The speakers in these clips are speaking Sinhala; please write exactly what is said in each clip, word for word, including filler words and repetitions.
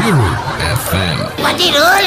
Madiru F M. Madirul.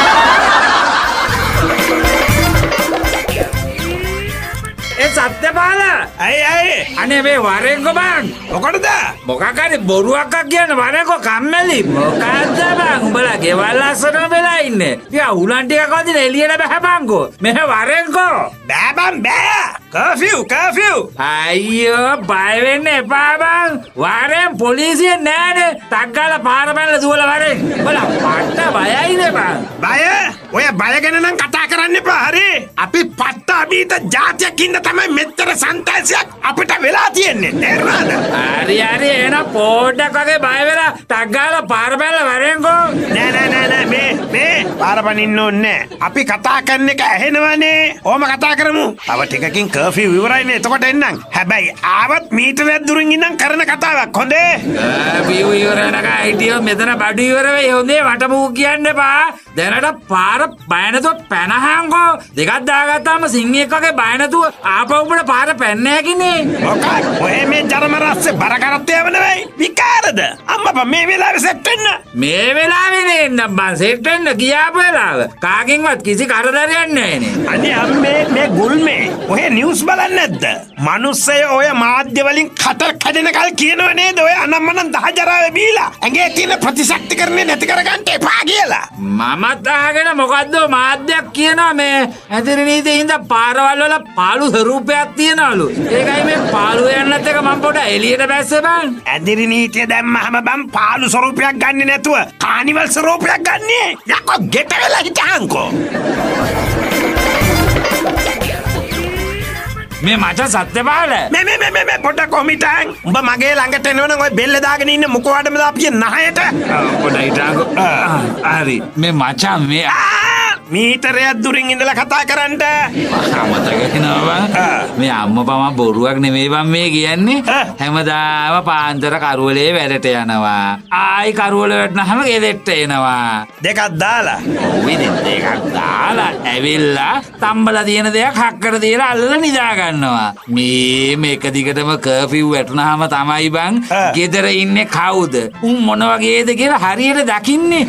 Eh Satyapal අයි අයි අනේ මේ වරෙන්කෝ බං මොකටද මොකක් හරි බොරුවක් කියන වරෙන්කෝ කම්මැලි මොකද්ද බං උඹලා ගෙවල් අස්සන වෙලා ඉන්නේ ටික උලන් ටිකක් වදින එළියට බහපන්කෝ මෙහෙ වරෙන්කෝ බෑ බං බෑ කර්ෆියු කර්ෆියු අයියෝ බය වෙන්න එපා බං වරෙන් පොලිසිය නෑනේ ටක් ගාලා පාර පැනලා දුවලා වරෙන් උඹලා පට්ට බයයිනේ බං බය ඔය බය ගැන නම් කතා කරන්න එපා හරි අපි පට්ට අභීත જાතියක් ඉන්න තමයි මෙච්චර සන්තෝෂයක් අපිට වෙලා තියෙන්නේ නේද හරි හරි එන පොඩ්ඩක් වගේ බය වෙලා ටක් ගාලා පාර පැනලා වරෙන්කෝ නෑ නෑ නෑ නෑ මේ මේ පාර පනින්න ඕනේ අපි කතා කරන එක ඇහෙනවනේ ඕම කතා කරමු තව ටිකකින් කර්ෆියු ඉවරයිනේ එතකොට එන්නම් හැබැයි ආවත් මීටරයක් දුරින් ඉඳන් කරන කතාවක් හොඳේ කර්ෆියු ඉවරනකා හිටියෝ මෙතන බඩු ඉවර වෙයි හොඳේ වටපූ කියන්න එපා දැනට පාර බය නැතුව පැනහන්කෝ දෙකක් දාගත්තාම සිංහෙක් වගේ බය නැතුව ආපහු උඹට පාර පැන්න හැකිනේ මොකක් ඔය මේ ජරම රස්සේ බර කරත්තේ වෙනවයි විකාරද අම්මපා මේ වෙලාවේ සෙට් වෙන්න මේ වෙලාවේ නෙන්න බං සෙට් වෙන්න ගියාපු වෙලාව කාගෙන්වත් කිසි කරදරයක් නැහැනේ අනේ අම්මේ මේ ගුල්මේ ඔය නිවුස් බලන්නේ නැද්ද මිනිස්සය ඔය මාධ්‍ය වලින් කට කැඩෙනකල් කියනව නේද ඔය අනම්මනම් දහජරාවේ බීලා ඇඟේ තියෙන ප්‍රතිශක්තිකරණය නැති කරගන්න එපා කියලා මමත් අහගෙන මොකද්ද මාධ්‍යයක් කියනවා මේ ඇදිරි නීතියේ හින්දා පාරවල් වල පාළු ස්වරූපයක් තියනවලු ඒකයි මේ පාළු යන්නත් එක මම පොඩ එළියට බැස්සේ බං ඇදිරි නීතිය දැම්මහම බම් පාළු ස්වරූපයක් ගන්නෙ නැතුව කානිවල් ස්වරූපයක් ගන්නෙ යකෝ ගෙට වෙලා හිටහන්කෝ මේ මචං Satyapal මේ මේ මේ මේ පොඩ කොමිටන් උඹ මගේ ළඟට එනවනම් ඔය බෙල්ල දාගෙන ඉන්න මොකවඩම දාපිය නහයට පොඩ හිටාංගෝ හරි මේ මචං මේ මීටරයක් දුරින් ඉඳලා කතා කරන්න මතක වෙනවා මේ අම්මපා මම බොරුවක් නෙමෙයි බං මේ කියන්නේ හැමදාම පාන්දර කරවලේ වැඩට යනවා ආයි කරවල වැටෙනහම ගෙදෙට්ට එනවා දෙකක් දාලා ඔව් ඉතින් දෙකක් දාලා ඇවිල්ලා තම්බලා තියෙන දෙයක් හක්කට තියලා අල්ලලා නිදා ගන්නවා මේ මේක දිගටම කර්ෆියු වැටුනහම තමයි බං ගෙදර ඉන්නේ කවුද උන් මොන වගේද කියලා හරියට දකින්නේ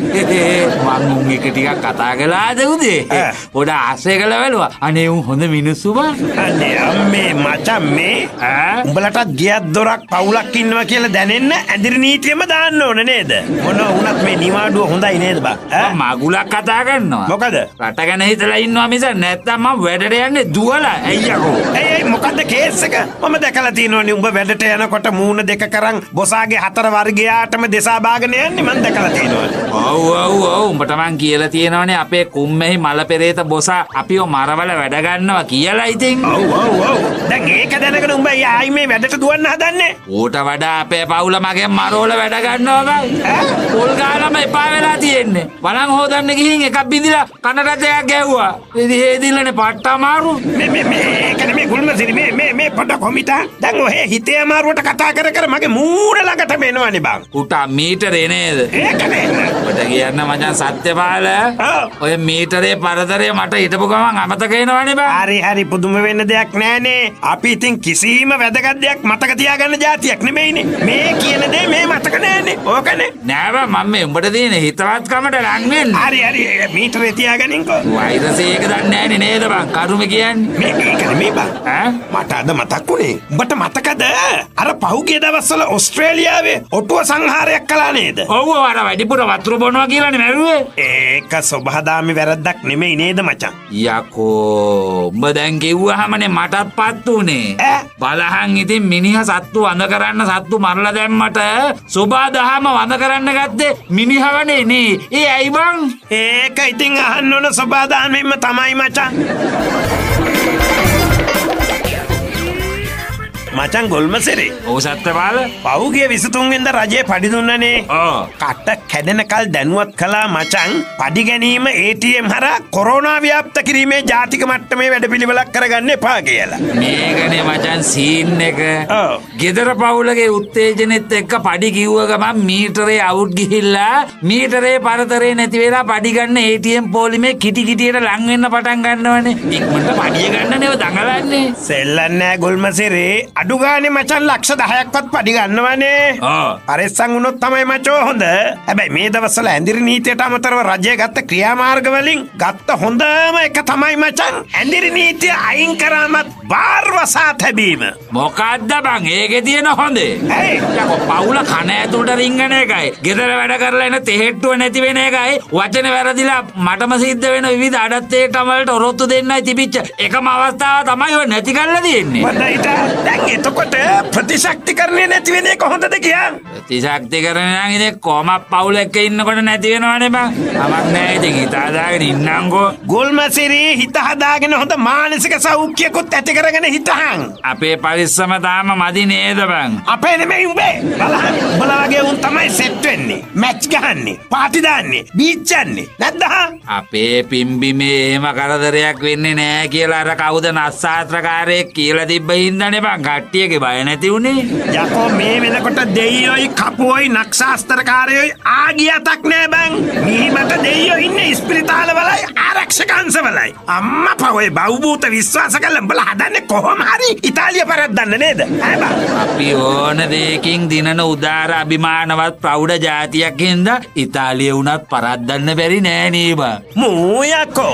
මං උන් එක ටිකක් කතා කළාද උදේ පොඩ ආශ්‍රය කළා බැලුවා අනේ උන් හොඳ මිනිස්සු බං අනේ අම්මේ මචං මේ උඹලටත් ගියක් දොරක් පවුලක් ඉන්නවා කියලා දැනෙන්න ඇදිරි නීතියම දාන්න ඕන නේද මොන වුණත් මේ නිවාඩුව හොඳයි නේද බං මගුලක් කතා කරනවා මොකද රට ගැන හිතලා ඉන්නවා මිස නැත්තම් මම වැඩට යන්නේ දුවලා අයියකෝ ඇයි ඇයි මොකද්ද කේස් එක මම දැකලා තියෙනවනේ උඹ වැඩට යනකොට මූණ දෙක කරන් බොසාගේ හතර වර්ගයාටම දෙසා බාගෙන යන්නේ මම දැකලා තියෙනවා ඔව් ඔව් ඔව් උඹට මං කියලා තියෙනවනේ අපේ කුම්මෙහි මල පෙරේත බොසා අපිව මරවල වැඩ ගන්නවා කියලා ඉතින් ඔව් ඔව් ඔව් දැන් ඒක දැනගෙන උඹ ආයි මේ වැඩට දුවන්න හදන්නේ ඌට වඩා අපේ පවුල මගෙන් මරවල වැඩ ගන්නවා බං පොල් ගාලම එපා වෙලා තියෙන්නේ වලන් හොදන්න ගිහින් එකක් බින්දිලා කනට දෙයක් ගැහුවා ඉතින් ඒ දිල්ලනේ පට්ට අමාරු මේ මේ මේ ඒක නෙමෙයි ගුල්මසිරි මේ මේ මේ පොඩ කොමිටා දැන් ඔය හිතේ අමාරුවට කතා කර කර මගේ මූණ ළඟටම එනවනේ බං උටා මීටරේ නේද ඒක නේද ඔබට කියන්න මචං Satyapal ඔය මීටරේ පරතරය මට හිටපු ගමන් අමතක වෙනවනේ බං හරි හරි පුදුම වෙන්න දෙයක් නෑනේ අපි ඉතින් කිසිම වැදගත් දෙයක් මතක තියාගන්න જાතියක් නෙමෙයිනේ මේ කියන දේ මේ මතක නෑනේ ඕකනේ නෑ බං මම මේ උඹට තියෙන හිතවත්කමට ලං වෙන්න හරි හරි මීටරේ තියාගනින්කෝ වෛරසය ඒක දන්නේ නෑනේ නේද බං කරුම කියන්නේ මේ ඒක නෙමෙයි බං ඈ මට අද මතක් වුණේ උඹට මතකද අර පහුගිය දවස්වල ඕස්ට්‍රේලියාවේ ඔටුව සංහාරයක් කළා නේද ඔව් අර වැඩිපුර වතුර බොනවා කියලානේ මැරුවේ ඒක සබහාදාමි වැරද්දක් නෙමෙයි නේද මචං යකෝ උඹ දැන් කිව්වහමනේ මටත් පත් උනේ බලහන් ඉතින් මිනිහා සත්තු වඳ කරන්න සත්තු මරලා දැම්මට සෝබා දහම වඳ කරන්න ගත්තේ මිනිහවනේ නේ ඒ ඇයි බං ඒක ඉතින් අහන්න ඕන සෝබා දහමෙම තමයි මචං මචං ගොල්මසෙරේ ඔව් Satyapal පහුගිය විසිතුන් වෙනිදා රජේ පඩි දුන්නනේ ඔව් කට කැඩෙනකල් දැනුවත් කළා මචං පඩි ගැනීම ඒ ටී එම් හරහා කොරෝනා ව්‍යාප්ත කිරීමේ ජාතික මට්ටමේ වැඩපිළිවෙලක් කරගන්න එපා කියලා මේකනේ මචං සීන් එක ඔව් ගෙදර පවුලගේ උත්තේජනෙත් එක්ක පඩි කිව්ව ගමන් මීටරේ අවුට් ගිහිල්ලා මීටරේ පරතරේ නැති වෙලා පඩි ගන්න ඒ ටී එම් පොලිමේ කිටි කිටියට ලං වෙන්න පටන් ගන්නවනේ ඉක්මනට පඩිය ගන්න නේ දඟලන්නේ සෙල්ලන්නේ ගොල්මසෙරේ අඩු ගානේ මචන් ලක්ෂ දහයක්වත් පඩි ගන්නවනේ. ඔව්. පරිස්සම් වුණොත් තමයි මචෝ හොඳ. හැබැයි මේ දවස්වල ඇඳිරි නීතියට අමතරව රජය ගත්ත ක්‍රියාමාර්ග වලින් ගත්ත හොඳම එක තමයි මචන් ඇඳිරි නීතිය අයින් කරාමත් බාර්වසා තැබීම. මොකද්ද බං ඒකේ තියෙන හොඳේ? ඇයි? යකෝ පවුල කන ඇතුළට රිංගන එකයි. ගෙදර වැඩ කරලා එන තෙහෙට්ටුව නැති වෙන එකයි. වචන වැරදිලා මටම සිද්ධ වෙන විවිධ අඩත්තේටම් වලට ඔරොත්තු දෙන්නයි තිබිච්ච එකම අවස්ථාව තමයි ඔය නැති කරලා තියෙන්නේ. වඩයිට දැන් එතකොට ප්‍රතිශක්තිකරණය නැති වෙන එක හොඳද කියන්? ප්‍රතිශක්තිකරණය නම් ඉතින් කොහොමත් පවුල එක්ක ඉන්නකොට නැති වෙනවනේ බං. කමක් නැහැ ඉතින් හිත හදාගෙන ඉන්නම්කෝ. ගුල්මසිරි හිත හදාගෙන හොඳ මානසික සෞඛ්‍යකුත් ඇති කරගෙන හිටහන්. අපේ පරිස්සම තාම මදි නේද බං? අපේ නෙමෙයි උඹේ. බලහන් උඹලා වගේ උන් තමයි සෙට් වෙන්නේ. මැච් ගහන්නේ, පාටි දාන්නේ, බීච් යන්නේ. නැද්ද? අපේ පිම්බිමේ එහෙම කරදරයක් වෙන්නේ නැහැ කියලා අර කවුද නස්සාත්‍රකාරයෙක් කියලා තිබ්බ හින්දානේ බං කට්ටියගේ බය නැති උනේ. යකෝ මේ වෙනකොට දෙයියෝයි කපුවෝයි නක්ෂාස්ත්‍රකාරයෝයි ආගියතක් නෑ බං. මිහිමට දෙයියෝ ඉන්නේ ස්පිරිතාලවලයි ආරක්ෂකංශවලයි. අම්මා පොයි බවුබූත විශ්වාස කළා උඹලා හදන්නේ කොහොම හරි ඉතාලිය පරද්දන්න නේද? ඈ බං. අපි ඕන දෙයකින් දිනන උදාර අභිමානවත් ප්‍රෞಢ ජාතියක් හින්දා ඉතාලිය වුණත් පරද්දන්න බැරි නෑ නේ බං. මූ යකෝ.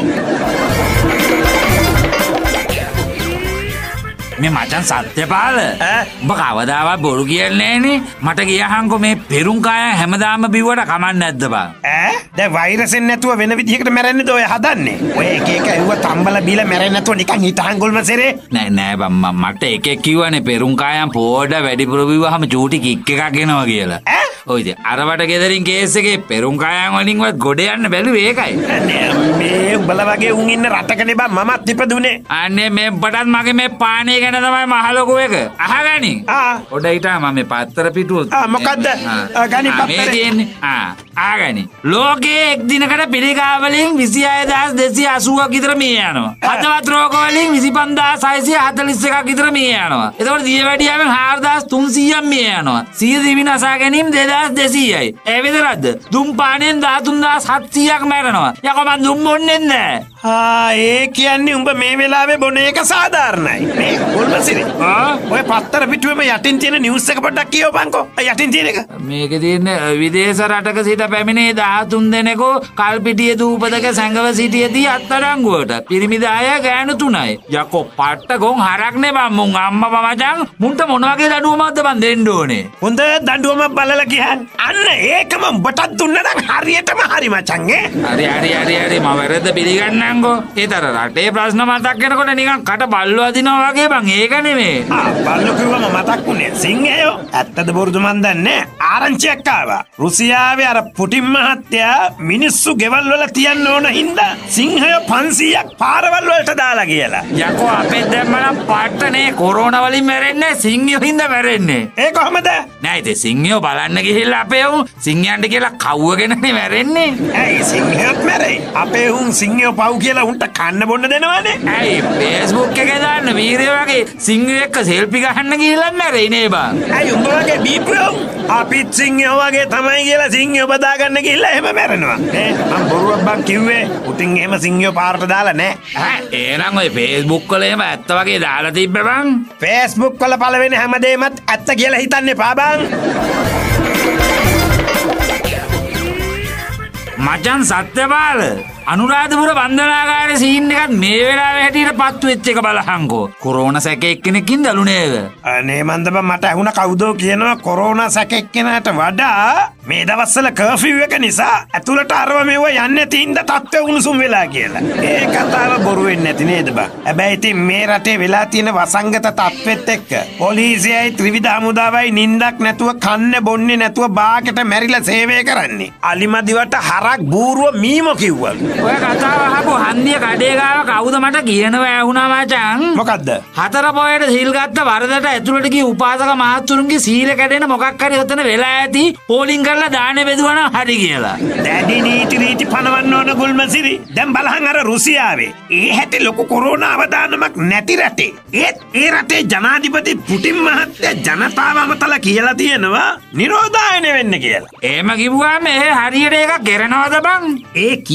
මේ මචන් සත්‍යපාල ඈ? උඹ කවදාවත් බොරු කියන්නේ නෑනේ. මට ගියහන්කො මේ පෙරුම්කායන් හැමදාම බිව්වට කමක් නැද්ද බං? ඈ? දැන් වෛරසෙන් නැතුව වෙන විදිහකට මැරෙන්නේද ඔය හදන්නේ? ඔය එක එක ඇහුව තම්බල බීලා මැරෙන්නේ නැතුව නිකන් හිටහන් ගොල්මසෙරේ. නෑ නෑ බං මම- මට එකෙක් කිව්වනේ පෙරුම්කායන් පොඩ වැඩිපුර බිව්වහම චූටි කික් එකක් එනවා කියලා. ඈ? ඔය ඉතින් අරවට ගෙදරින් කේස් එකේ පෙරුම්කායන් වලින්වත් ගොඩ යන්න බැලුවේ ඒකයි. අනේ මේ උඹලා වගේ උන් ඉන්න රටකනේ බං මමත් ඉපදුනේ. අනේ මේ උඹටත් මගේ මේ පානේ ගැන තමයි මහලොකු එක. අහගනි. ආ. පොඩ හිටා මම මේ පත්තර පිටුව. ආ, මොකද්ද? ආ, ගනි ආ, මේ පත්තරේ. තියෙන්නේ. ආ ආගනි. ලෝකයේ එක් දිනකට පිළිකා වලින් විසි හය දහස් දෙසිය අසූවක් විතර මිය යනවා. හදවත් රෝග වලින් විසි පන්දාස් හයසිය හතළිස් එකක් විතර මිය යනවා. එතකොට දියවැඩියාවෙන් හාරදාස් තුන්සීයක් මිය යනවා. සිය දිවි නසා ගැනීම දෙදාස් දෙසීයයි. ඒ විතරක්ද? දුම් පානෙන් දහතුන්දාස් හත්සීයක් මැරෙනවා. යකෝ මං දුම් බොන්නේ නැහැ. ආ ඒ කියන්නේ උඹ මේ වෙලාවේ බොන එක සාධාරණයි. මේ ගොල්මසිරි. ආ ඔය පත්තර පිටුවේම යටින් තියෙන නිවුස් එක පොඩ්ඩක් කියවපන්කෝ. යටින් තියෙන එක. මේකේ තියෙන විදේශ රටක සිට පැමිණේ දහතුන් දෙනෙකු කල්පිටිය දූපතක සැඟව සිටියදී අත්අඩංගුවට. පිරිමි දහය ගෑනු තුනයි. යකෝ පට්ට ගොන් හරක් නේ බං මුන් අම්මා මචං මුන්ට මොන වගේ දඬුවමක්ද බං දෙන්න ඕනේ. හොඳ දඬුවමක් බලලා කියහන්. අන්න ඒකම උඹටත් දුන්න නම් හරියටම හරි මචං ඈ. හරි හරි හරි හරි මම වැරද්ද පිළිගන්නම්කෝ. ඒතර රටේ ප්‍රශ්න මතක් වෙනකොට නිකන් කට බල්ලෝ අදිනවා වගේ බං ඒක නෙමෙයි. ආ බල්ලෝ කිව්වම මතක් වුණේ සිංහයෝ. ඇත්තද බොරුද මන් දන්නේ. ආරංචියක් ආවා. රුසියාවේ අර පුටින් මහත්තයා මිනිස්සු ගෙවල් වල තියන්න ඕන හින්දා සිංහයෝ පන්සීයක් පාරවල් වලට දාලා කියලා. යකෝ අපේ දැම්මනම් පට්ටනේ කොරෝනා වලින් මැරෙන්නේ සිංහයෝ හින්දා මැරෙන්නේ. ඒ කොහමද? නෑ ඉතින් සිංහයෝ බලන්න ගිහිල්ලා අපේ උන් සිංහයන්ට කියලා කව්වගෙනනේ මැරෙන්නේ. ඇයි සිංහයොත් මැරෙයි? අපේ උන් සිංහයෝ පව් කියලා උන්ට කන්න බොන්න දෙනවනේ. ඇයි Facebook එකේ දාන්න වීරයෝ වගේ සිංහයෝ එක්ක සෙල්ෆි ගහන්න ගිහිල්ලා මැරෙයි නේ බං. ඇයි උඹ වගේ බීප්‍රෝ? අපිත් සිංහයෝ වගේ තමයි කියලා සිංහයෝ බදා ගන්න ගිහිල්ලා එහෙම මැරෙනවා. නේ මම බොරුවක් බං කිව්වේ. උටින් එහෙම සිංහයෝ පාරට දාලා නෑ. ඈ එහෙනම් ඔය Facebook වල එහෙම ඇත්ත වගේ දාලා තිබ්බ බං. Facebook වල පළවෙනි හැමදේමත් ඇත්ත කියලා හිතන්න එපා බං. මචන් සත්‍යපාල අනුරාධපුර වන්දනාගාරේ සීන් එකත් මේ වෙලාවේ හැටියට පත්තු වෙච්ච එක බලහන්කෝ. කොරෝනා සැක එක්කෙනෙක්ින් දලු නේද? අනේ මන්ද බං මට ඇහුණ කවුදෝ කියනවා කොරෝනා සැක එක්කෙනාට වඩා මේ දවස්වල කර්ෆිව් එක නිසා ඇතුළට අරව මෙව යන්නේ තින්ද තත්ත්වය උණුසුම් වෙලා කියලා. ඒ කතාව බොරු වෙන්නේ නැති නේද බං? හැබැයි ඉතින් මේ රටේ වෙලා තියෙන වසංගත තත්ත්වෙත් එක්ක පොලිසියයි ත්‍රිවිධ හමුදාවයි නින්දක් නැතුව කන්න බොන්නේ නැතුව බාකට මැරිලා සේවය කරන්නේ. අලිමදිවට හරක් බූරුව මීමෝ කිව්වා. ඔය කතාව අහපු හන්දිය කඩේ ගාව කවුද මට කියනවා ඇහුණා මචං. මොකද්ද? හතර පොයට සීල් ගත්ත වරදට ඇතුළට ගිය උපාසක මහත්තුරුන්ගේ සීල කැඩෙන මොකක් හරි ඔතන වෙලා ඇති පෝලිං කරලා දාන්නේ බෙදුවා නම් හරි කියලා. දැඩි නීති නීති පනවන්න ඕන ගුල්මසිරි. දැන් බලහන් අර රුසියාවේ ඒ හැටි ලොකු කොරෝනා අවදානමක් නැති රටේ. ඒත් ඒ රටේ ජනාධිපති පුටින් මහත්තයා ජනතාව අමතලා කියලා තියෙනවා නිරෝධායන වෙන්න කියලා. එහෙම කිව්වම ඒ හරියට ඒක කරනවද බං? ඒ කියන එක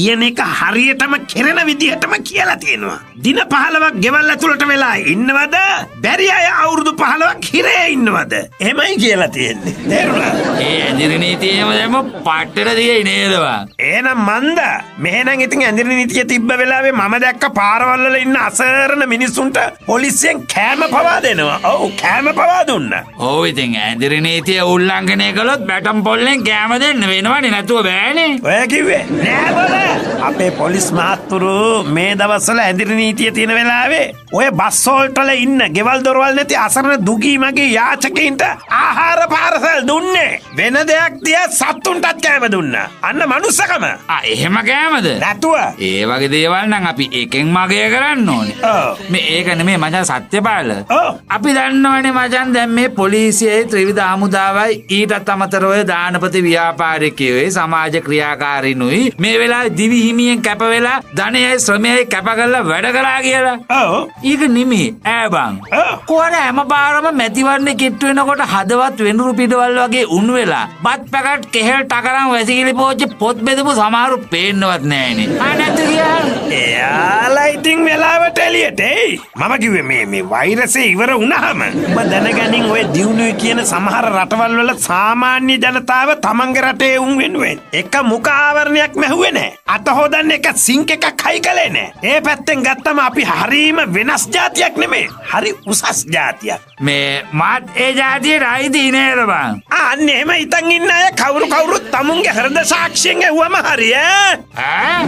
හරියටම කෙරෙන විදිහටම කියලා තියෙනවා. දින පහළොවක් ගෙවල් ඇතුළට වෙලා ඉන්නවද? බැරි අය අවුරුදු පහළොවක් හිරේ ඉන්නවද? එහෙමයි කියලා තියෙන්නේ. තේරුණාද? ඒ ඇඳිරි නීතියම දැම්ම පට්ටට දිගේ නේදවා. එහෙනම් මන්ද මෙහෙනම් ඉතින් ඇඳිරි නීතිය තිබ්බ වෙලාවේ මම දැක්ක පාරවල් වල ඉන්න අසරණ මිනිස්සුන්ට පොලිසියෙන් කෑම පවා දෙනවා. ඔව් කෑම පවා දුන්නා. ඔව් ඉතින් ඇඳිරි නීතිය උල්ලංඝනය කළොත් බැටම් පොල්ලෙන් කෑම දෙන්න වෙනවනේ නැතුව බෑනේ. ඔය කිව්වේ නෑ බල. අපේ පොලිස් මහත්තුරු මේ දවස්වල ඇඳිරි නීතිය තියෙන වෙලාවේ ඔය බස් වල ඉන්න ගෙවල් දොරවල් නැති අසරණ දුගී මගේ යාචකයින්ට ආහාර පාරසල් දුන්නේ. වෙන දෙයක් තියා සත්තුන්ටත් කෑම දුන්නා. අන්න මනුස්සකම. ආ එහෙම කෑමද? නැතුව. ඒ වගේ දේවල් නම් අපි එකෙන් මගය කරන්න ඕනේ. ඔව්. මේ ඒක නෙමෙයි මචං සත්‍යපාල. ඔව්. අපි දන්නවනේ මචං දැන් මේ පොලිසියේ ත්‍රිවිධ හමුදාවයි ඊටත් අමතරව ඔය දානපති ව්‍යාපාරිකයෝයි සමාජ ක්‍රියාකාරිනුයි මේ වෙලාවේ දිවි හිමියෙන් කැප වෙලා ධනයයි ශ්‍රමයයි කැප කරලා වැඩ කරා කියලා. ඔව්. ඒක නෙමෙයි ඈ බං. ඔව්. කොහොර හැම පාරම මැතිවරණේ කිට්ටු වෙනකොට හදවත් වෙනුරු පිටවල් වගේ උණු වෙලා බත් පැකට් කෙහෙල් ටකරන් වැසිකිලි පෝච්චි පොත් බෙදපු සමහරු පේන්නවත් නෑනේ. ආ නැද්ද කියලා? එයාලා ඉතින් වෙලාවට එළියට එයි. මම කිව්වේ මේ මේ වෛරසය ඉවර වුණාම ඔබ දැනගනින් ඔය දියුණුවේ කියන සමහර රටවල් වල සාමාන්‍ය ජනතාව තමන්ගේ රටේ උන් වෙනුවෙන් එක මුඛ ආවරණයක් මැහුවේ නෑ. අත හොදන්න එක සිංක් එකක් හයි කළේ නෑ. ඒ පැත්තෙන් ගත්තම අපි හරීම වෙනස් જાතියක් නෙමෙයි. හරි උසස් જાතියක්. මේ මාත් ඒ જાතියට අයිති නේද බං? අන්න එහෙම ඉතින් ඉන්න අය කවුරු කවුරුත් තමුන්ගේ හෘද සාක්ෂියෙන් ඇහුවම හරි ඈ. ඈ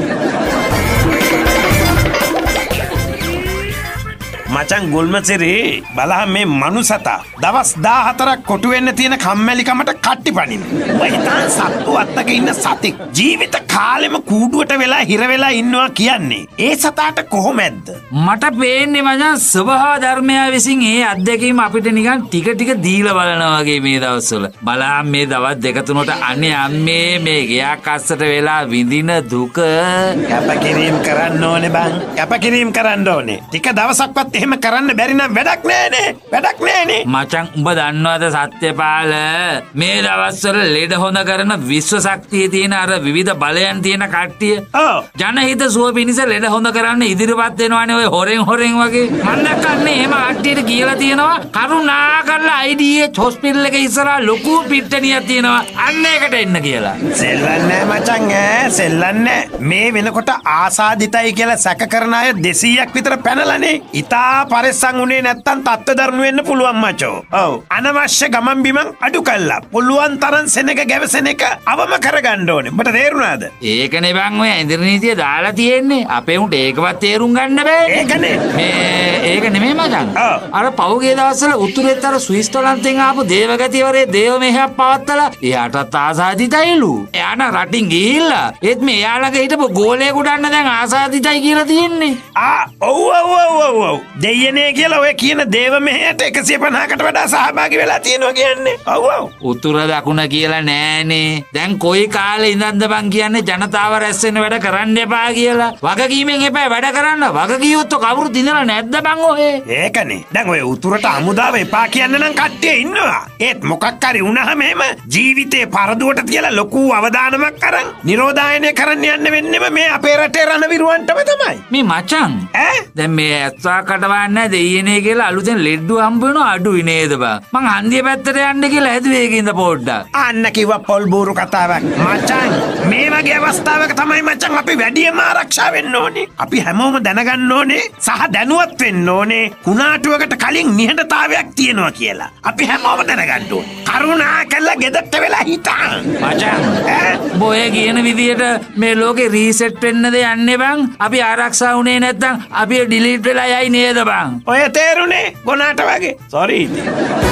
මචං ගුල්මසිරි බලහන් මේ මනුසතා දවස් දාහතරක් කොටු වෙන්න තියෙන කම්මැලිකමට කට්ටි පනින්න. ඔය හිතන් සත්තු අත්තක ඉන්න සතෙක් ජීවිත කාලෙම කූඩුවට වෙලා හිර වෙලා ඉන්නවා කියන්නේ ඒ සතාට කොහොමද? මට පේන්නේ මචං ස්වභාව ධර්මය විසින් ඒ අත්දැකීම අපිට නිකන් ටික ටික දීලා බලනවා වගේ මේ දවස්වල. බලහන් මේ දවස් දෙක තුනට අනේ අම්මේ මේ ගයක් අස්සට වෙලා විඳින දුක කැපකිරීම කරන්න ඕනේ බං. කැපකිරීම කරන්න ඕනේ. ටික දවසක්වත් එහෙම කරන්න බැරි නම් වැඩක් නෑනේ. වැඩක් නෑනේ. මචං උඹ දන්නවද සත්‍යපාල මේ දවස්වල ලෙඩ හොඳ කරන විශ්ව ශක්තිය තියෙන අර විවිධ බලයන් තියෙන කට්ටිය ඔව් ජනහිත සුව පිණිස ලෙඩ හොඳ කරන්න ඉදිරිපත් වෙනවානේ ඔය හොරෙන් හොරෙන් වගේ. මම දැක්කන්නේ එහෙම කට්ටියට කියලා තියෙනවා කරුණා කරලා I D H හොස්පිටල් එක ඉස්සරහා ලොකු පිට්ටනියක් තියෙනවා අන්න ඒකට එන්න කියලා. සෙල්ලන්නේ මචං ඈ සෙල්ලන්නේ. මේ වෙනකොට ආසාදිතයි කියලා සැක කරන අය දෙසීයක් විතර පැනලානේ. ඉතා පරිස්සම් උනේ නැත්තම් තත්ත්ව දරණු වෙන්න පුළුවන් මචෝ. ඔව්. අනවශ්‍ය ගමන් බිමන් අඩු කළා. පුළුවන් තරම් සෙනක ගැවසෙන එක අවම කරගන්න ඕනේ. ඔබට තේරුණාද? ඒකනේ බං ඔය ඉන්දිරි නීතිය දාලා තියෙන්නේ. අපේ උන්ට ඒකවත් තේරුම් ගන්න බෑ. ඒකනේ. මේ ඒක නෙමෙයි මචං. ඔව්. අර පහුගිය දවස්වල උතුරේත් අර ස්විස්තරලන්තෙන් ආපු දේවගතිවරේ දේව මෙහෙයක් පවත්තලා එයාටත් ආසාදිතයිලු. එයාන රටින් ගිහිල්ලා ඒත් මේ එයාලගේ හිටපු ගෝලයේ කුඩන්න දැන් ආසාදිතයි කියලා තියෙන්නේ. ආ ඔව් ඔව් ඔව් ඔව්. දෙයනේ කියලා ඔය කියන දේව මෙහෙයට එකසිය පනහකට වඩා සහභාගී වෙලා තියෙනවා කියන්නේ. ඔව් ඔව්. උතුර දකුණ කියලා නෑනේ. දැන් කොයි කාලේ ඉඳන්ද බං කියන්නේ ජනතාව රැස් වෙන වැඩ කරන්න එපා කියලා. වගකීමෙන් එපා වැඩ කරන්න. වගකීවොත් කවුරුත් ඉඳලා නැද්ද බං ඔය? ඒකනේ. දැන් ඔය උතුරට හමුදාව එපා කියන්න නම් කට්ටිය ඉන්නවා. ඒත් මොකක් හරි වුණාම එහෙම ජීවිතේ පරදුවට තියලා ලොකු අවදානමක් අරන් නිරෝධායනය කරන්න යන්න වෙන්නේම මේ අපේ රටේ රණවිරුවන්ටම තමයි. මේ මචං ඈ දැන් මේ ඇත්තා කටවන්නේ දෙයියනේ කියලා අලුතෙන් ලෙඩ්ඩු හම්බ වෙනවා අඩුයි නේද බං? මං හන්දිය පැත්තට යන්න කියලා හැදුවේ ඒකින්ද පොඩ්ඩක්. අන්න කිව්වා පොල් බూరు කතාවක්. මචං මේ වගේ අවස්ථාවක තමයි මචං අපි වැඩියම ආරක්ෂා වෙන්න ඕනේ. අපි හැමෝම දැනගන්න ඕනේ සහ දැනුවත් වෙන්න ඕනේ කුණාටුවකට කලින් නිහඬතාවයක් තියෙනවා කියලා. අපි හැමෝම දැනගන්න ඕනේ. කරුණා කළා ගෙදරට වෙලා හිටන්. මචං බොය කියන විදියට මේ ලෝකේ රීසෙට් වෙන්නද යන්නේ බං? අපි ආරක්ෂා වුණේ නැත්තම් අපි ඩිලීට් වෙලා යයි නේද බං? ඔය තේරුනේ ගොනාට වගේ. සෝරි ඉතින්.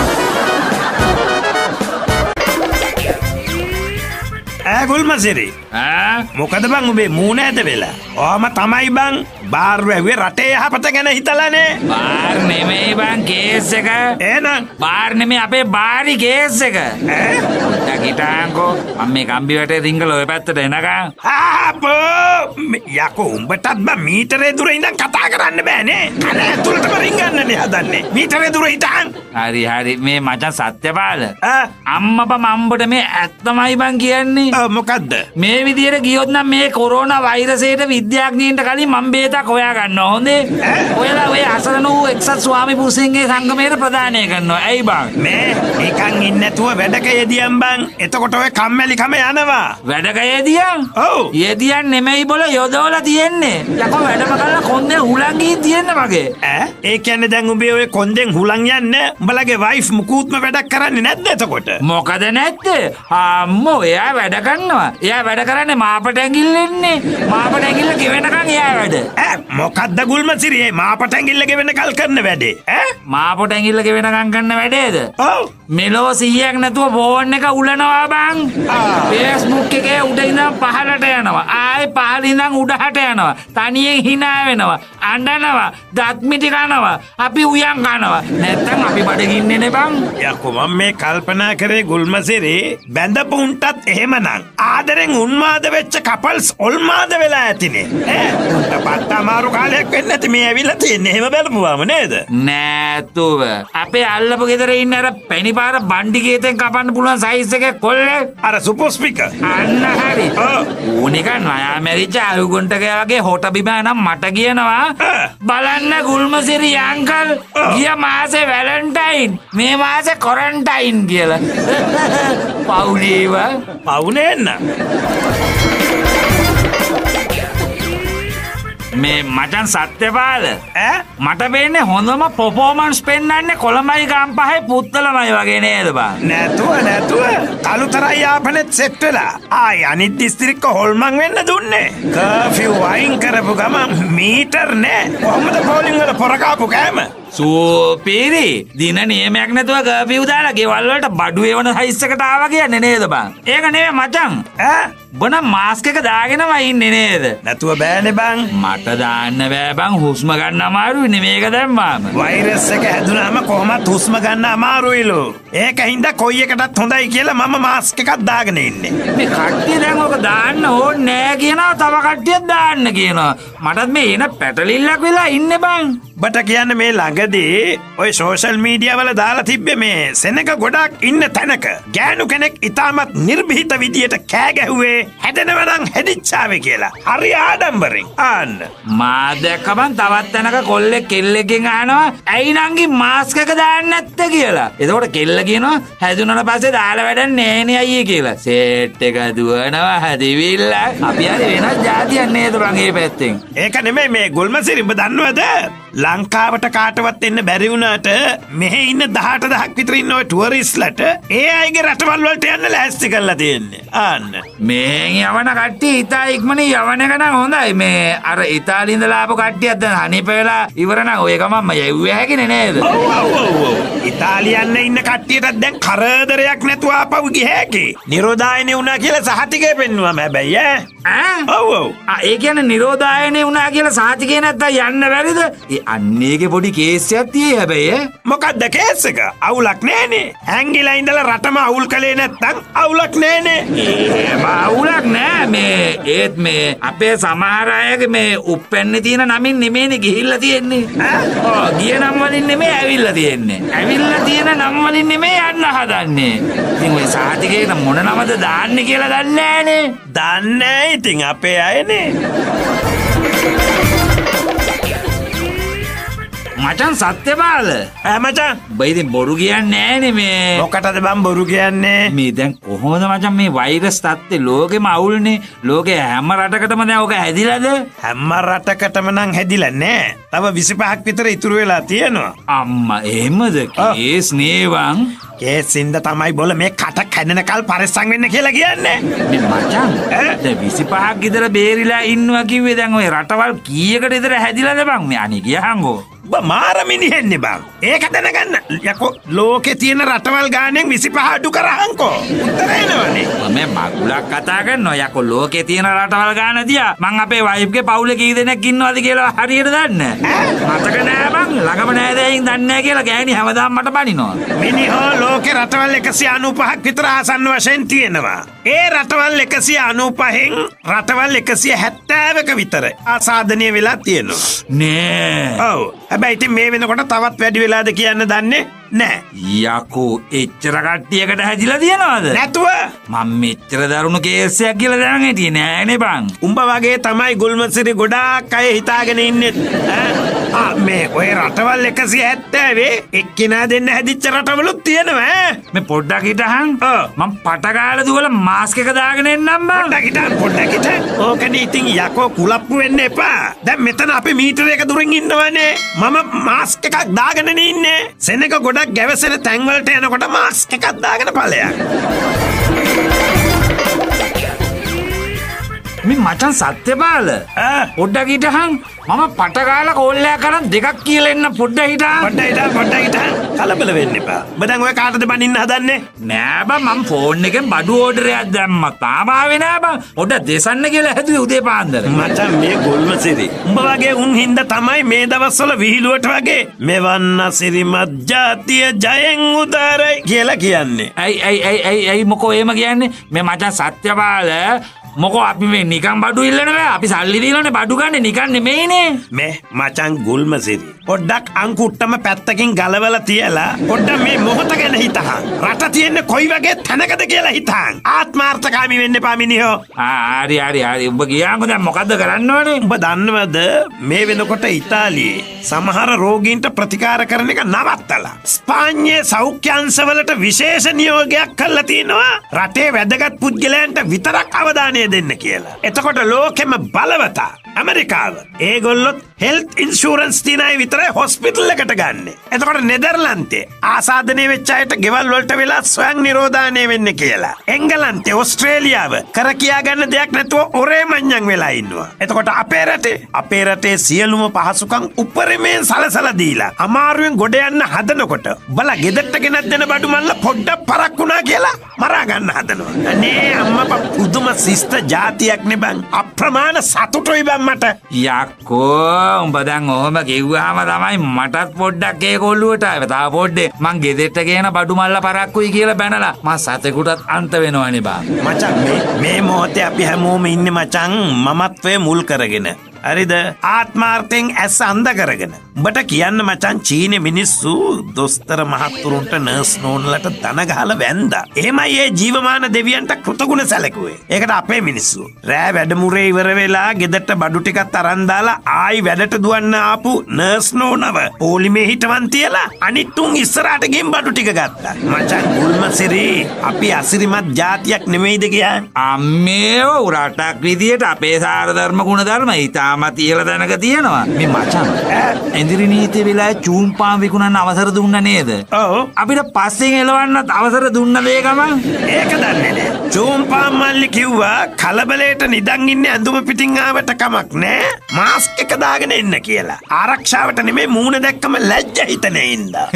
ඈ ගුල්මසිරි. ඈ මොකද බං උඹේ මූණ ඇද වෙලා? ඔහම තමයි බං බාර් වැව්වේ රටේ යහපත ගැන හිතලානේ. බාර් නෙමෙයි බං කේස් එක. එහෙනම් බාර් නෙමෙයි අපේ බාරි කේස් එක. ඈ පොඩ්ඩක් හිටාන්කෝ මම මේ කම්බි වටේ රිංගල ඔය පැත්තට එනකම්. ආපෝ යකෝ උඹටත් බා මීටරේ දුර ඉඳන් කතා කරන්න බෑනේ. කන ඇතුළටම රිංගන්නනේ හදන්නේ. මීටරේ දුර හිටන්. හරි හරි මේ මචං සත්‍යපාල. ආ අම්මපා මම්බට මේ ඇත්තමයි බං කියන්නේ. ඔව් මොකද්ද? මේ විදියට ගියොත් නම් මේ කොරෝනා වෛරසයට විද්‍යාඥයින්ට කලින් මම බේතක් හොයා ගන්නවා හොඳේ. ඔයාලා ඔය අසරණ වූ එක්සත් ස්වාමි පුරුෂයන්ගේ සංගමයට ප්‍රදානය කරනවා. ඇයි බං? මේ නිකන් ඉන්නේ නැතුව වැඩක යෙදියම් බං. එතකොට ඔය කම්මැලි කම යනවා. වැඩක යෙදියම්? ඔව්. යෙදියම් නෙමෙයි බොල යොදවලා තියෙන්නේ. යකෝ වැඩම කරලා කොන්දේ හුලං ගිහින් තියෙන්නේ මගේ. ඈ ඒ කියන්නේ දැන් උඹේ ඔය කොන්දෙන් හුලං යන්නේ උඹලගේ වයිෆ් මුකුත්ම වැඩක් කරන්නේ නැද්ද එතකොට? මොකද නැත්තේ? අම්මෝ එයා වැඩ කරනවා. එයා වැඩ කරන්නේ මාපට ඇඟිල්ලෙන්නේ. මාපට ඇඟිල්ල ගෙවෙනකන් එයා වැඩ. ඈ මොකද්ද ගුල්මසිරි මේ මාපට ඇඟිල්ල ගෙවෙන කල් කරන වැඩේ? ඈ මාපට ඇඟිල්ල ගෙවෙනකන් කරන වැඩේද? ඔව්. මෙලෝ සීයක් නැතුව ෆෝන් එක උලනවා බං. Facebook එකේ උඩ ඉඳන් පහළට යනවා. ආයේ පහළ ඉඳන් උඩහට යනවා. තනියෙන් hina වෙනවා. අඬනවා. දත් මිටි කනවා. අපි උයන් කනවා. නැත්තම් අපි බඩගින්නේ නේ බං. යකෝ මම මේ කල්පනා කරේ ගුල්මසිරි බැඳපුන්ටත් එහෙමනම් ආදරෙන් උන්මාද වෙච්ච කපල්ස් ඔල්මාද වෙලා ඇතිනේ. ඈ උන්ට පට්ට අමාරු කාලයක් වෙන්නේ නැති මේ ඇවිල්ලා තින්නේ. එහෙම බලපුවාම නේද? නෑතුව. අපේ අල්ලපු ගෙදර ඉන්න අර පැණිපාර බණ්ඩි ගේතෙන් කපන්න පුළුවන් සයිස් එකේ කොල්ලේ. අර සුපර් ස්පීකර්. අන්න හරි. ඔව්. ඌනික නයා මැරිච්ච අලුගොන්ටකේ වගේ හොට බිමා නම් මට කියනවා බලන්න ගුල්මසිරි අංකල් ගිය මාසේ වැලන්ටයින් මේ මාසේ කොරන්ටයින් කියලා. පවුලේව පවුනේ නෑ. මේ මචන් සත්‍යපාල ඈ මට වෙන්නේ හොඳම පර්ෆෝමන්ස් පෙන්වන්නේ කොළඹයි ගම්පහයි පුත්තලමයි වගේ නේද බං? නැතුව නැතුව කලුතරයි යාපනෙත් සෙට් වෙලා ආයි අනිත් දිස්ත්‍රික්ක හොල්මන් වෙන්න දුන්නේ. කර්ෆියු වයින් කරපු ගමන් මීටර් නෑ. කොහමද පොලිං වල පොරකාපු කෑම? සූපිරි දින නියමයක් නැතුව කර්ෆියු දාලා ගෙවල් වලට බඩු එවන සයිස් එකට ආවා කියන්නේ නේද බං? ඒක නෙවෙයි මචං. ඈ බොන මාස්ක් එක දාගෙනම ඉන්නේ නේද? නැතුව බෑනේ බං. මට දාන්න බෑ බං හුස්ම ගන්න අමාරුයිනේ මේක දැම්මාම. වෛරස් එක හැදුනාම කොහොමත් හුස්ම ගන්න අමාරුයිලු. ඒක හින්දා කොයි එකටත් හොඳයි කියලා මම මාස්ක් එකක් දාගෙන ඉන්නේ. මේ කට්ටිය දැන් ඔක දාන්න ඕනේ නෑ කියනවා තව කට්ටියක් දාන්න කියනවා. මටත් මේ එන පැටලිල්ලක් වෙලා ඉන්නේ බං. බට කියන්නේ මේ ළඟදී ඔය සෝෂල් මීඩියා වල දාලා තිබ්බේ මේ සෙනඟ ගොඩක් ඉන්න තැනක ගෑනු කෙනෙක් ඉතාමත් නිර්භීත විදියට කෑ ගැහුවේ හැදෙනව නම් හැදිච්චාවේ කියලා. හරි ආඩම්බරෙන්. ආන්න. මා දැක්කමන් තවත් තැනක කොල්ලෙක් කෙල්ලෙක්ගෙන් අහනවා ඇයි නංගි මාස්ක් එක දාන්න නැත්තේ කියලා. එතකොට කෙල්ල කියනවා හැදුනට පස්සේ දාලා වැඩක් නෑනේ අයියේ කියලා. සෙට් එක දුවනවා හදිවිල්ල. අපි හරි වෙනස් જાතියක් නේද බං මේ පැත්තෙන්. ඒක නෙමෙයි මේ ගොල්මසිරි ඔබ දන්නවද? ලංකාවට කාටවත් එන්න බැරි වුණාට මෙහෙ ඉන්න දහඅට දහසක් විතර ඉන්න ඔය ටුවරිස්ට්ලට ඒ අයගේ රටවල් වලට යන්න ලෑස්ති කරලා තියෙන්නේ. ආන්න. මෙහෙන් යවන කට්ටිය ඉතා ඉක්මනින් යවන එක නම් හොඳයි. මේ අර ඉතාලියේ ඉඳලා ආපු කට්ටියක් දැන් හනිප වෙලා ඉවර නම් ඔය ගමන්ම යවුවේ හැකිනේ නේද? ඔව් ඔව් ඔව් ඔව්. ඉතාලියන්න ඉන්න කට්ටියටත් දැන් කරදරයක් නැතුව ආපහු ගිය හැකි. නිරෝධායනේ වුණා කියලා සහතිකය පෙන්නුවම හැබැයි ඈ. ඈ? ඔව් ඔව්. ආ ඒ කියන්නේ නිරෝධායනේ වුණා කියලා සහතිකේ නැත්තම් යන්න බැරිද? ඒ අන්නේගේ පොඩි කේස් එකක් තියෙයි හැබැයි ඈ. මොකක්ද කේස් එක? අවුලක් නෑනේ. හැංගිලා ඉඳලා රටම අවුල් කළේ නැත්තම් අවුලක් නෑනේ. එහෙම අවුලක් නෑ මේ ඒත් මේ අපේ සමහර අයගේ මේ උප්පැන්නේ තියෙන නමින් නෙමෙයිනේ ගිහිල්ලා තියෙන්නේ. ඈ? ඔව් ගිය නම් වලින් නෙමෙයි ඇවිල්ලා තියෙන්නේ. ඇවිල්ලා තියෙන නම් වලින් නෙමෙයි යන්න හදන්නේ. ඉතින් ඔය සාතිකේට මොන නමද දාන්නේ කියලා දන්නේ නෑනේ. දන්නේ ඉතින් අපේ අයනේ. මචන් සත්‍යපාල ඈ මචං බයිදින් බොරු කියන්නේ නෑනේ මේ. මොකටද බං බොරු කියන්නේ? මේ දැන් කොහොමද මචන් මේ වෛරස් තත්ත්වේ ලෝකෙම අවුල්නේ. ලෝකේ හැම රටකටම දැන් ඔක හැදිලාද? හැම රටකටම නම් හැදිලා නෑ. තව විසිපහක් විතර ඉතුරු වෙලා තියෙනවා. අම්මා එහෙමද කේස් නේවන්? කේසින්ද තමයි බොල මේ කට කැඩෙනකල් පරිස්සම් වෙන්න කියලා කියන්නේ. මේ මචන් දැන් විසිපහක් විතර බේරිලා ඉන්නවා කිව්වේ දැන් ඔය රටවල් කීයකට විතර හැදිලාද බං? මේ අනේ කියහන්කෝ. ඔබ මාර මිනිහෙන්නේ බං. ඒක දැනගන්න. යකෝ ලෝකේ තියෙන රටවල් ගානෙන් විසිපහ අඩු කරහන්කෝ. උත්තර එනවනේ. මේ මගුලක් කතා කරනවා යකෝ ලෝකේ තියෙන රටවල් ගාන දියා මං අපේ වයිෆ්ගේ පවුලේ කී දෙනෙක් ඉන්නවද කියලා හරියට දන්නේ නැහැ. මතක නෑ බං ළඟම නෑ දැයින් දන්නේ නැහැ කියලා ගෑණි හැමදාම මට බනිනවා. මිනිහෝ ලෝකේ රටවල් එකසිය අනූපහක් විතර ආසන්න වශයෙන් තියෙනවා. ඒ රටවල් එකසිය අනූපහෙන් රටවල් එකසිය හැත්තෑවක විතර ආසාදනය වෙලා තියෙනවා. නෑ. ඔව්. හැබැයි ඉතින් මේ වෙනකොට තවත් වැඩි වෙලාද කියන්න දන්නේ නෑ. යකෝ එච්චර කට්ටියකට හැදිලා තියනවද? නැතුව මම මෙච්චර දරුණු කේසයක් කියලා දැනන් හිටියේ නෑනේ බං. උඹ වගේ තමයි ගුල්මසිරි ගොඩාක් අය හිතාගෙන ඉන්නේ. ආ මේ ඔය රටවල් එකසිය හැත්තෑවේ එක්කිනා දෙන්න හැදිච්ච රටවලුත් තියෙනවා ඈ. මේ පොඩ්ඩක් හිටහන්. මම පටකාල දුවල මාස්ක් එක දාගෙන එන්නම් බං. පොඩ්ඩක් හිටහන් පොඩ්ඩක් හිටහන්. ඕකනේ ඉතින් යකෝ කුලප්පු වෙන්න එපා. දැන් මෙතන අපි මීටර එක දුරින් ඉන්නවනේ. මම මාස්ක් එකක් දාගෙන ඉන්නේ. සෙනක ගොඩක් ගැවසෙන තැන්වලට යනකොට මාස්ක් එකක් දාගෙන ඵලයක්. මේ මචං සත්‍යපාල පොඩ්ඩක් හිටහන්. මම පටකාල කෝල්ලයක් කරන් දෙකක් කියලා එන්න පොඩ්ඩක් හිටහන්. පොඩ්ඩක් හිටහන් පොඩ්ඩක් හිටහන්. කලබල වෙන්න එපා. ඔබ දැන් ඔය කාටද බනින්න හදන්නේ? නෑ බං මම ෆෝන් එකෙන් බඩු ඕඩරයක් දැම්මා. තාම ආවේ නෑ බං. පොඩ්ඩක් දෙසන්න කියලා හැදුවේ උදේ පාන්දර. මචං මේ ගොල්මසිරි. උඹ වගේ උන් හින්දා තමයි මේ දවස්වල විහිළුවට වගේ මෙවන්න සිරිමත් ජාතිය ජයෙන් උදාරයි කියලා කියන්නේ. ඇයි ඇයි ඇයි ඇයි ඇයි මොකෝ එහෙම කියන්නේ? මේ මචං සත්‍යපාල මොකෝ අපි මේ නිකන් බඩු ඉල්ලන බෑ. අපි සල්ලි දීලානේ බඩු ගන්න නිකන් නෙමෙයිනේ. මේ මචං ගුල්මසිරි පොඩ්ඩක් අංකුට්ටම පැත්තකින් ගලවලා තියලා පොඩ්ඩක් මේ මොහොත ගැන හිතහන්. රට තියෙන්නේ කොයි වගේ තැනකද කියලා හිතහන්. ආත්මාර්ථකාමී වෙන්න එපා මිනිහෝ. ආ හරි හරි හරි. ඔබ ගියාම දැන් මොකද්ද කරන්න ඕනේ? ඔබ දන්නවද මේ වෙනකොට ඉතාලියේ සමහර රෝගීන්ට ප්‍රතිකාර කරන එක නවත්තලා ස්පාඤ්ඤයේ සෞඛ්‍ය අංශවලට විශේෂ නියෝගයක් කරලා තිනවා. රටේ වැදගත් පුද්ගලයන්ට විතරක් අවධානය දෙන්න කියලා. එතකොට ලෝකෙම බලවතා ඇමරිකාව ඒගොල්ලොත් හෙල්ත් ඉන්ෂුරන්ස් තියන අය විතරයි හොස්පිටල් එකට ගන්න. එතකොට නෙදර්ලන්තේ ආසාදනය වෙච්ච අයට ගෙවල් වලට වෙලා ස්වයං නිරෝධානය වෙන්න කියලා. එංගලන්තේ ඕස්ට්‍රේලියාව කර කියා ගන්න දෙයක් නැතුව ඔරේ මඤ්ඤං වෙලා ඉන්නවා. එතකොට අපේ රටේ අපේ රටේ සියලුම පහසුකම් උපරිමයෙන් සලසලා දීලා අමාරුවෙන් ගොඩ යන්න හදනකොට බලා ගෙදරට ගෙනත් දෙන බඩු මල්ල පොඩ්ඩක් පරක් වුණා කියලා මරා ගන්න හදනවා. අනේ අම්මා පුදුම ශිෂ්ට જાතියක් නේ බං. අප්‍රමාණ සතුටුයි බං මට. යක්කෝ උඹ දැන් ඔහොම කිව්වහම තමයි මටත් පොඩ්ඩක් ඒක ඔළුවට ආවේ. තාම පොඩ්ඩේ මං ගෙදෙට්ට ගේන බඩු මල්ල පරක්කුයි කියලා බැනලා මං සතෙකුටත් අන්ත වෙනවනේ බා. මචං මේ මේ මොහොතේ අපි හැමෝම ඉන්නේ මචං මමත්වයේ මුල් කරගෙන. හරිද? ආත්මාර්ථයෙන් ඇස් අන්ධ කරගෙන. උඹට කියන්න මචං චීනේ මිනිස්සු දොස්තර මහත්තුරුන්ට නර්ස් නෝන්ලට දන ගහලා වැන්දා. එහෙමයි ඒ ජීවමාන දෙවියන්ට කෘතගුණ සැලකුවේ. ඒකට අපේ මිනිස්සු රෑ වැඩමුරේ ඉවර වෙලා ගෙදරට බඩු ටිකක් අරන් දාලා ආයි වැඩට දුවන්න ආපු නර්ස් නෝනව පොලිමේ හිටවන් තියලා අනිත් උන් ඉස්සරහට ගිහින් බඩු ටික ගත්තා. මචං ගුල්මසිරි අපි අසිරිමත් જાතියක් නෙමෙයිද කියන්නේ? අම්මේ උරටක් විදියට අපේ සාර ධර්ම ගුණ ධර්ම ඉතාමත් ඉහළ දැනක තියෙනවා. මේ මචං ඉන්දිරි නීතිය වෙලා චූම්පාන් විකුණන්න අවසර දුන්න නේද? ඔව්. අපිට පස්සෙන් එලවන්නත් අවසර දුන්නද ඒ ගමන්? ඒක දන්නේ නෑ. චූම්පාන් මල්ලි කිව්වා කලබලයට නිදන් ඉන්නේ ඇඳුම පිටින් ආවට කමක් නෑ. මාස්ක් එක දාගෙන එන්න කියලා. ආරක්ෂාවට නෙමෙයි මූණ දැක්කම ලැජ්ජ හිතනේ ඉඳා.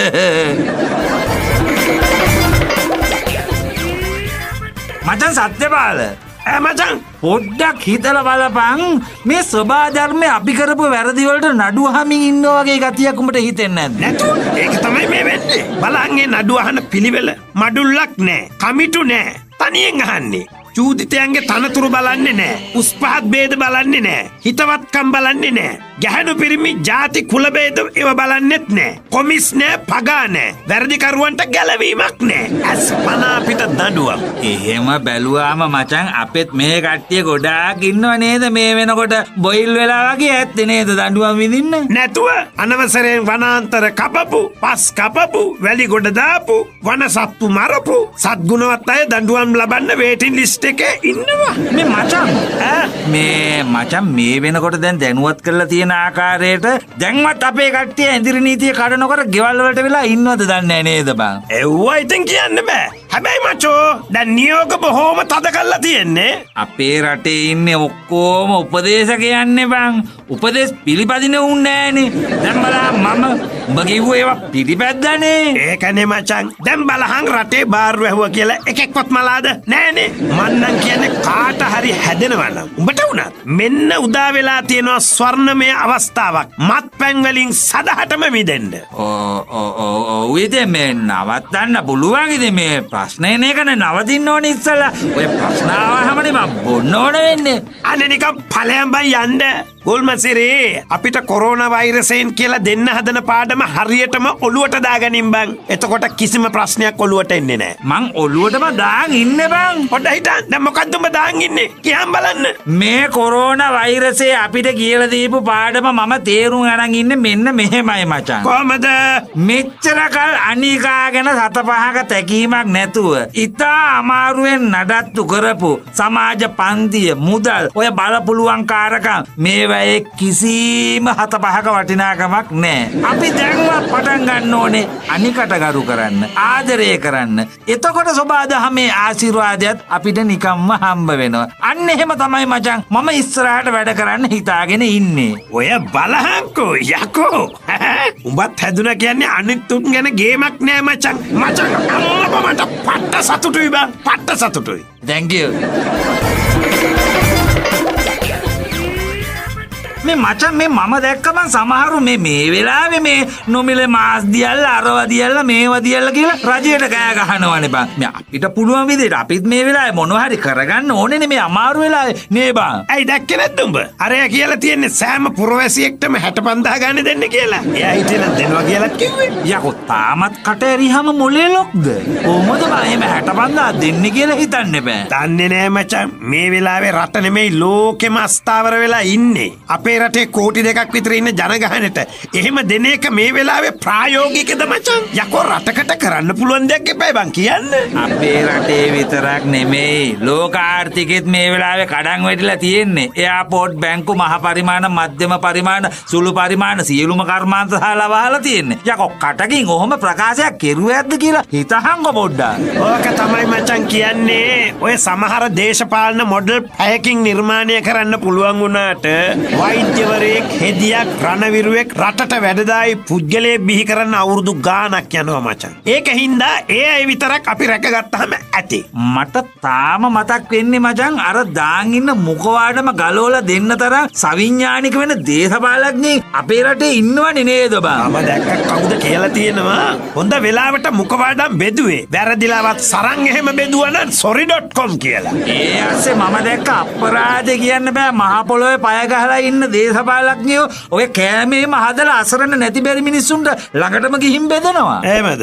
මචං සත්‍යපාල මචං පොඩ්ඩක් හිතලා බලපන් මේ සබා ධර්මයේ අපි කරපු වැරදි වලට නඩු අහමින් ඉන්නා වගේ ගතියක් උඹට හිතෙන්නේ නැද්ද? නැතු. ඒක තමයි මේ වෙන්නේ. බලන්නේ නඩු අහන පිළිවෙල මඩුල්ලක් නෑ. කමිටු නෑ. තනියෙන් අහන්නේ. චූදිතයන්ගේ තනතුරු බලන්නේ නෑ. උස්පහත් ભેද බලන්නේ නෑ. හිතවත්කම් බලන්නේ නෑ. ගැහණු පිරිමි ಜಾති කුල ભેද ඒව බලන්නෙත් නෑ. කොමිස් නෑ, පගා නෑ. වැරදිකරුවන්ට ගැලවීමක් නෑ. අස්පනා පිට දඬුවම්. එහෙම බැලුවාම මචං අපෙත් මේ කට්ටිය ගොඩාක් ඉන්නව නේද මේ වෙනකොට බොයිල් වෙලා වගේ ඇත්තේ නේද දඬුවම් විඳින්න? නැතුව අනවසරයෙන් වනාන්තර කපපු, පස් කපපු, වැලි ගොඩ දාපු, වනසත්තු මරපු සත්ගුණවත් අය දඬුවම් ලබන්න වේටින් ලිස්ට් එකේ ඉන්නවා. මේ මචං මේ මචං මේ වෙනකොට දැන් දැනුවත් කරලා තියෙන ආකාරයට දැන්වත් අපේ කට්ටිය ඉන්දිරි නීතිය කඩනකොට ගෙවල් වලට වෙලා ඉන්නවද දන්නේ නේද බං? එව්වා ඉතින් කියන්න බෑ. හැබැයි මචෝ දැන් නියෝග බොහෝම තද කරලා තියෙන්නේ. අපේ රටේ ඉන්නේ ඔක්කොම උපදේශකයන්නේ බං. උපදේශ පිළිපදින උන් නෑනේ. දැන් බලන්න මම උඹ කිව්ව ඒවා පිළිපැද්දානේ. ඒකනේ මචං. දැන් බලහන් රටේ බාරු ඇහුවා කියලා එකෙක්වත් මලාද නෑනේ. මන්නම් කියන්නේ කාට හරි හැදෙනවා නම් උඹට උනත් මෙන්න උදා වෙලා තියෙනවා ස්වර්ණමය අවස්ථාවක්. මත්පැන් වලින් සදහටම මිදෙන්න. ඕ ඕ ඕ ඔව් ඉතින් මේ නවත්තන්න පුළුවන් ඉතින් මේ ප්‍රශ්නේ නේකනේ නවතින්න ඕනේ ඉස්සලා. ඔය ප්‍රශ්න ආවහමනේ මම බොන්න ඕන වෙන්නේ. අනේ නිකන් ඵලයන් බයි යන්න. ගොල්මසිරේ අපිට කොරෝනා වෛරසයෙන් කියලා දෙන්න හදන පාඩම හරියටම ඔලුවට දාගනින් බං. එතකොට කිසිම ප්‍රශ්නයක් ඔලුවට එන්නේ නැහැ. මං ඔලුවටම දාන් ඉන්නේ බං. පොඩ්ඩ හිටන්. දැන් මොකද්ද උඹ දාන් ඉන්නේ? කියන් බලන්න. මේ කොරෝනා වෛරසය අපිට කියලා දීපු පාඩම මම තේරුම් අරන් ඉන්නේ මෙන්න මෙහෙමයි මචං. කොහමද? මෙච්චර කල් අනිකා ගැන සත පහක තැකීමක් නැතුව ඉතා අමාරුවෙන් නඩත්තු කරපු සමාජ පන්තිය මුදල් ඔය බලපුලුවන් කාරකම් මේවයේ කිසිම හත පහක වටිනාකමක් නෑ. අපි දැන්වත් පටන් ගන්න ඕනේ අනිකට ගරු කරන්න, ආදරය කරන්න. එතකොට සබාදහමේ ආශිර්වාදයත් අපිට නිකම්ම හම්බ වෙනවා. අන්න එහෙම තමයි මචං මම ඉස්සරහට වැඩ කරන්න හිතාගෙන ඉන්නේ. ඔය බලහන්කෝ යකෝ. උඹත් හැදුනා කියන්නේ අනිත් උන් ගැන ගේමක් නෑ මචං. මචං අම්මපා මට පට්ට සතුටුයි බං. පට්ට සතුටුයි. Thank you. මේ මචං මේ මම දැක්කම සමහරු මේ මේ වෙලාවේ මේ නොමිලේ මාස් දියල්ලා අරව දියල්ලා මේව දියල්ලා කියලා රජයට කෑ ගහනවනේ බං. මේ අපිට පුළුවන් විදිහට අපිත් මේ වෙලාවේ මොනවා හරි කරගන්න ඕනේනේ මේ අමාරු වෙලාවේ නේ බං. ඇයි දැක්කේ නැද්ද උඹ? අරයා කියලා තියන්නේ සෑම පුරවැසියෙක්ටම හැට පන්දා ගන්න දෙන්න කියලා. එයා හිටියනම් දෙනවා කියලා කිව්වේ. යකෝ තාමත් කට ඇරිහම මොලේ ලොක්ද? කොහොමද බං එහෙම හැට පන්දා දෙන්නේ කියලා හිතන්නේ බෑ. දන්නේ නෑ මචං. මේ වෙලාවේ රට නෙමෙයි ලෝකෙම අස්ථාවර වෙලා ඉන්නේ. අපේ රටේ කෝටි දෙකක් විතර ඉන්න ජනගහනට එහෙම දෙන එක මේ වෙලාවේ ප්‍රායෝගිකද මචං? යකෝ රටකට කරන්න පුළුවන් දෙයක් එපා බං කියන්න. අපේ රටේ විතරක් නෙමෙයි ලෝක ආර්ථිකෙත් මේ වෙලාවේ කඩන් වැටිලා තියෙන්නේ. එයාපෝට් බැංකු මහ පරිමාණ මධ්‍යම පරිමාණ සුළු පරිමාණ සියලුම කර්මාන්ත ශාලා වහලා තියෙන්නේ. යකෝ කටකින් ඔහොම ප්‍රකාශයක් කෙරුවේද්ද කියලා හිතහංග පොඩ්ඩක්. ඕක තමයි මචං කියන්නේ. ඔය සමහර දේශපාලන මොඩල් පැයකින් නිර්මාණය කරන්න පුළුවන් වුණාට වෛද්‍යවරයෙක් හෙදියක් රණවිරුවෙක් රටට වැඩදායි පුද්ගලයේ බිහි කරන්න අවුරුදු ගාණක් යනවා මචං. ඒක හින්දා ඒ අය විතරක් අපි රැකගත්තාම ඇති. මට තාම මතක් වෙන්නේ මචං අර දාන් ඉන්න මුඛවාඩම ගලවලා දෙන්න තරම් සවිඥානික වෙන දේශපාලඥයෙක් අපේ රටේ ඉන්නවනේ නේද බං? මම දැක්ක කවුද කියලා තියෙනවා. හොඳ වෙලාවට මුඛවාඩම් බෙදුවේ. වැරදිලාවත් සරන් එහෙම බෙදුවා නම් sorry dot com කියලා. ඒ ඇස්සේ මම දැක්ක අපරාධ කියන්න බෑ මහ පොළොවේ පය ගහලා ඉන්න දේශපාලඥයෝ ඔය කෑමේම හදලා අසරණ නැති බැරි මිනිස්සුන්ට ළඟටම ගිහින් බෙදනවා. එහෙමද?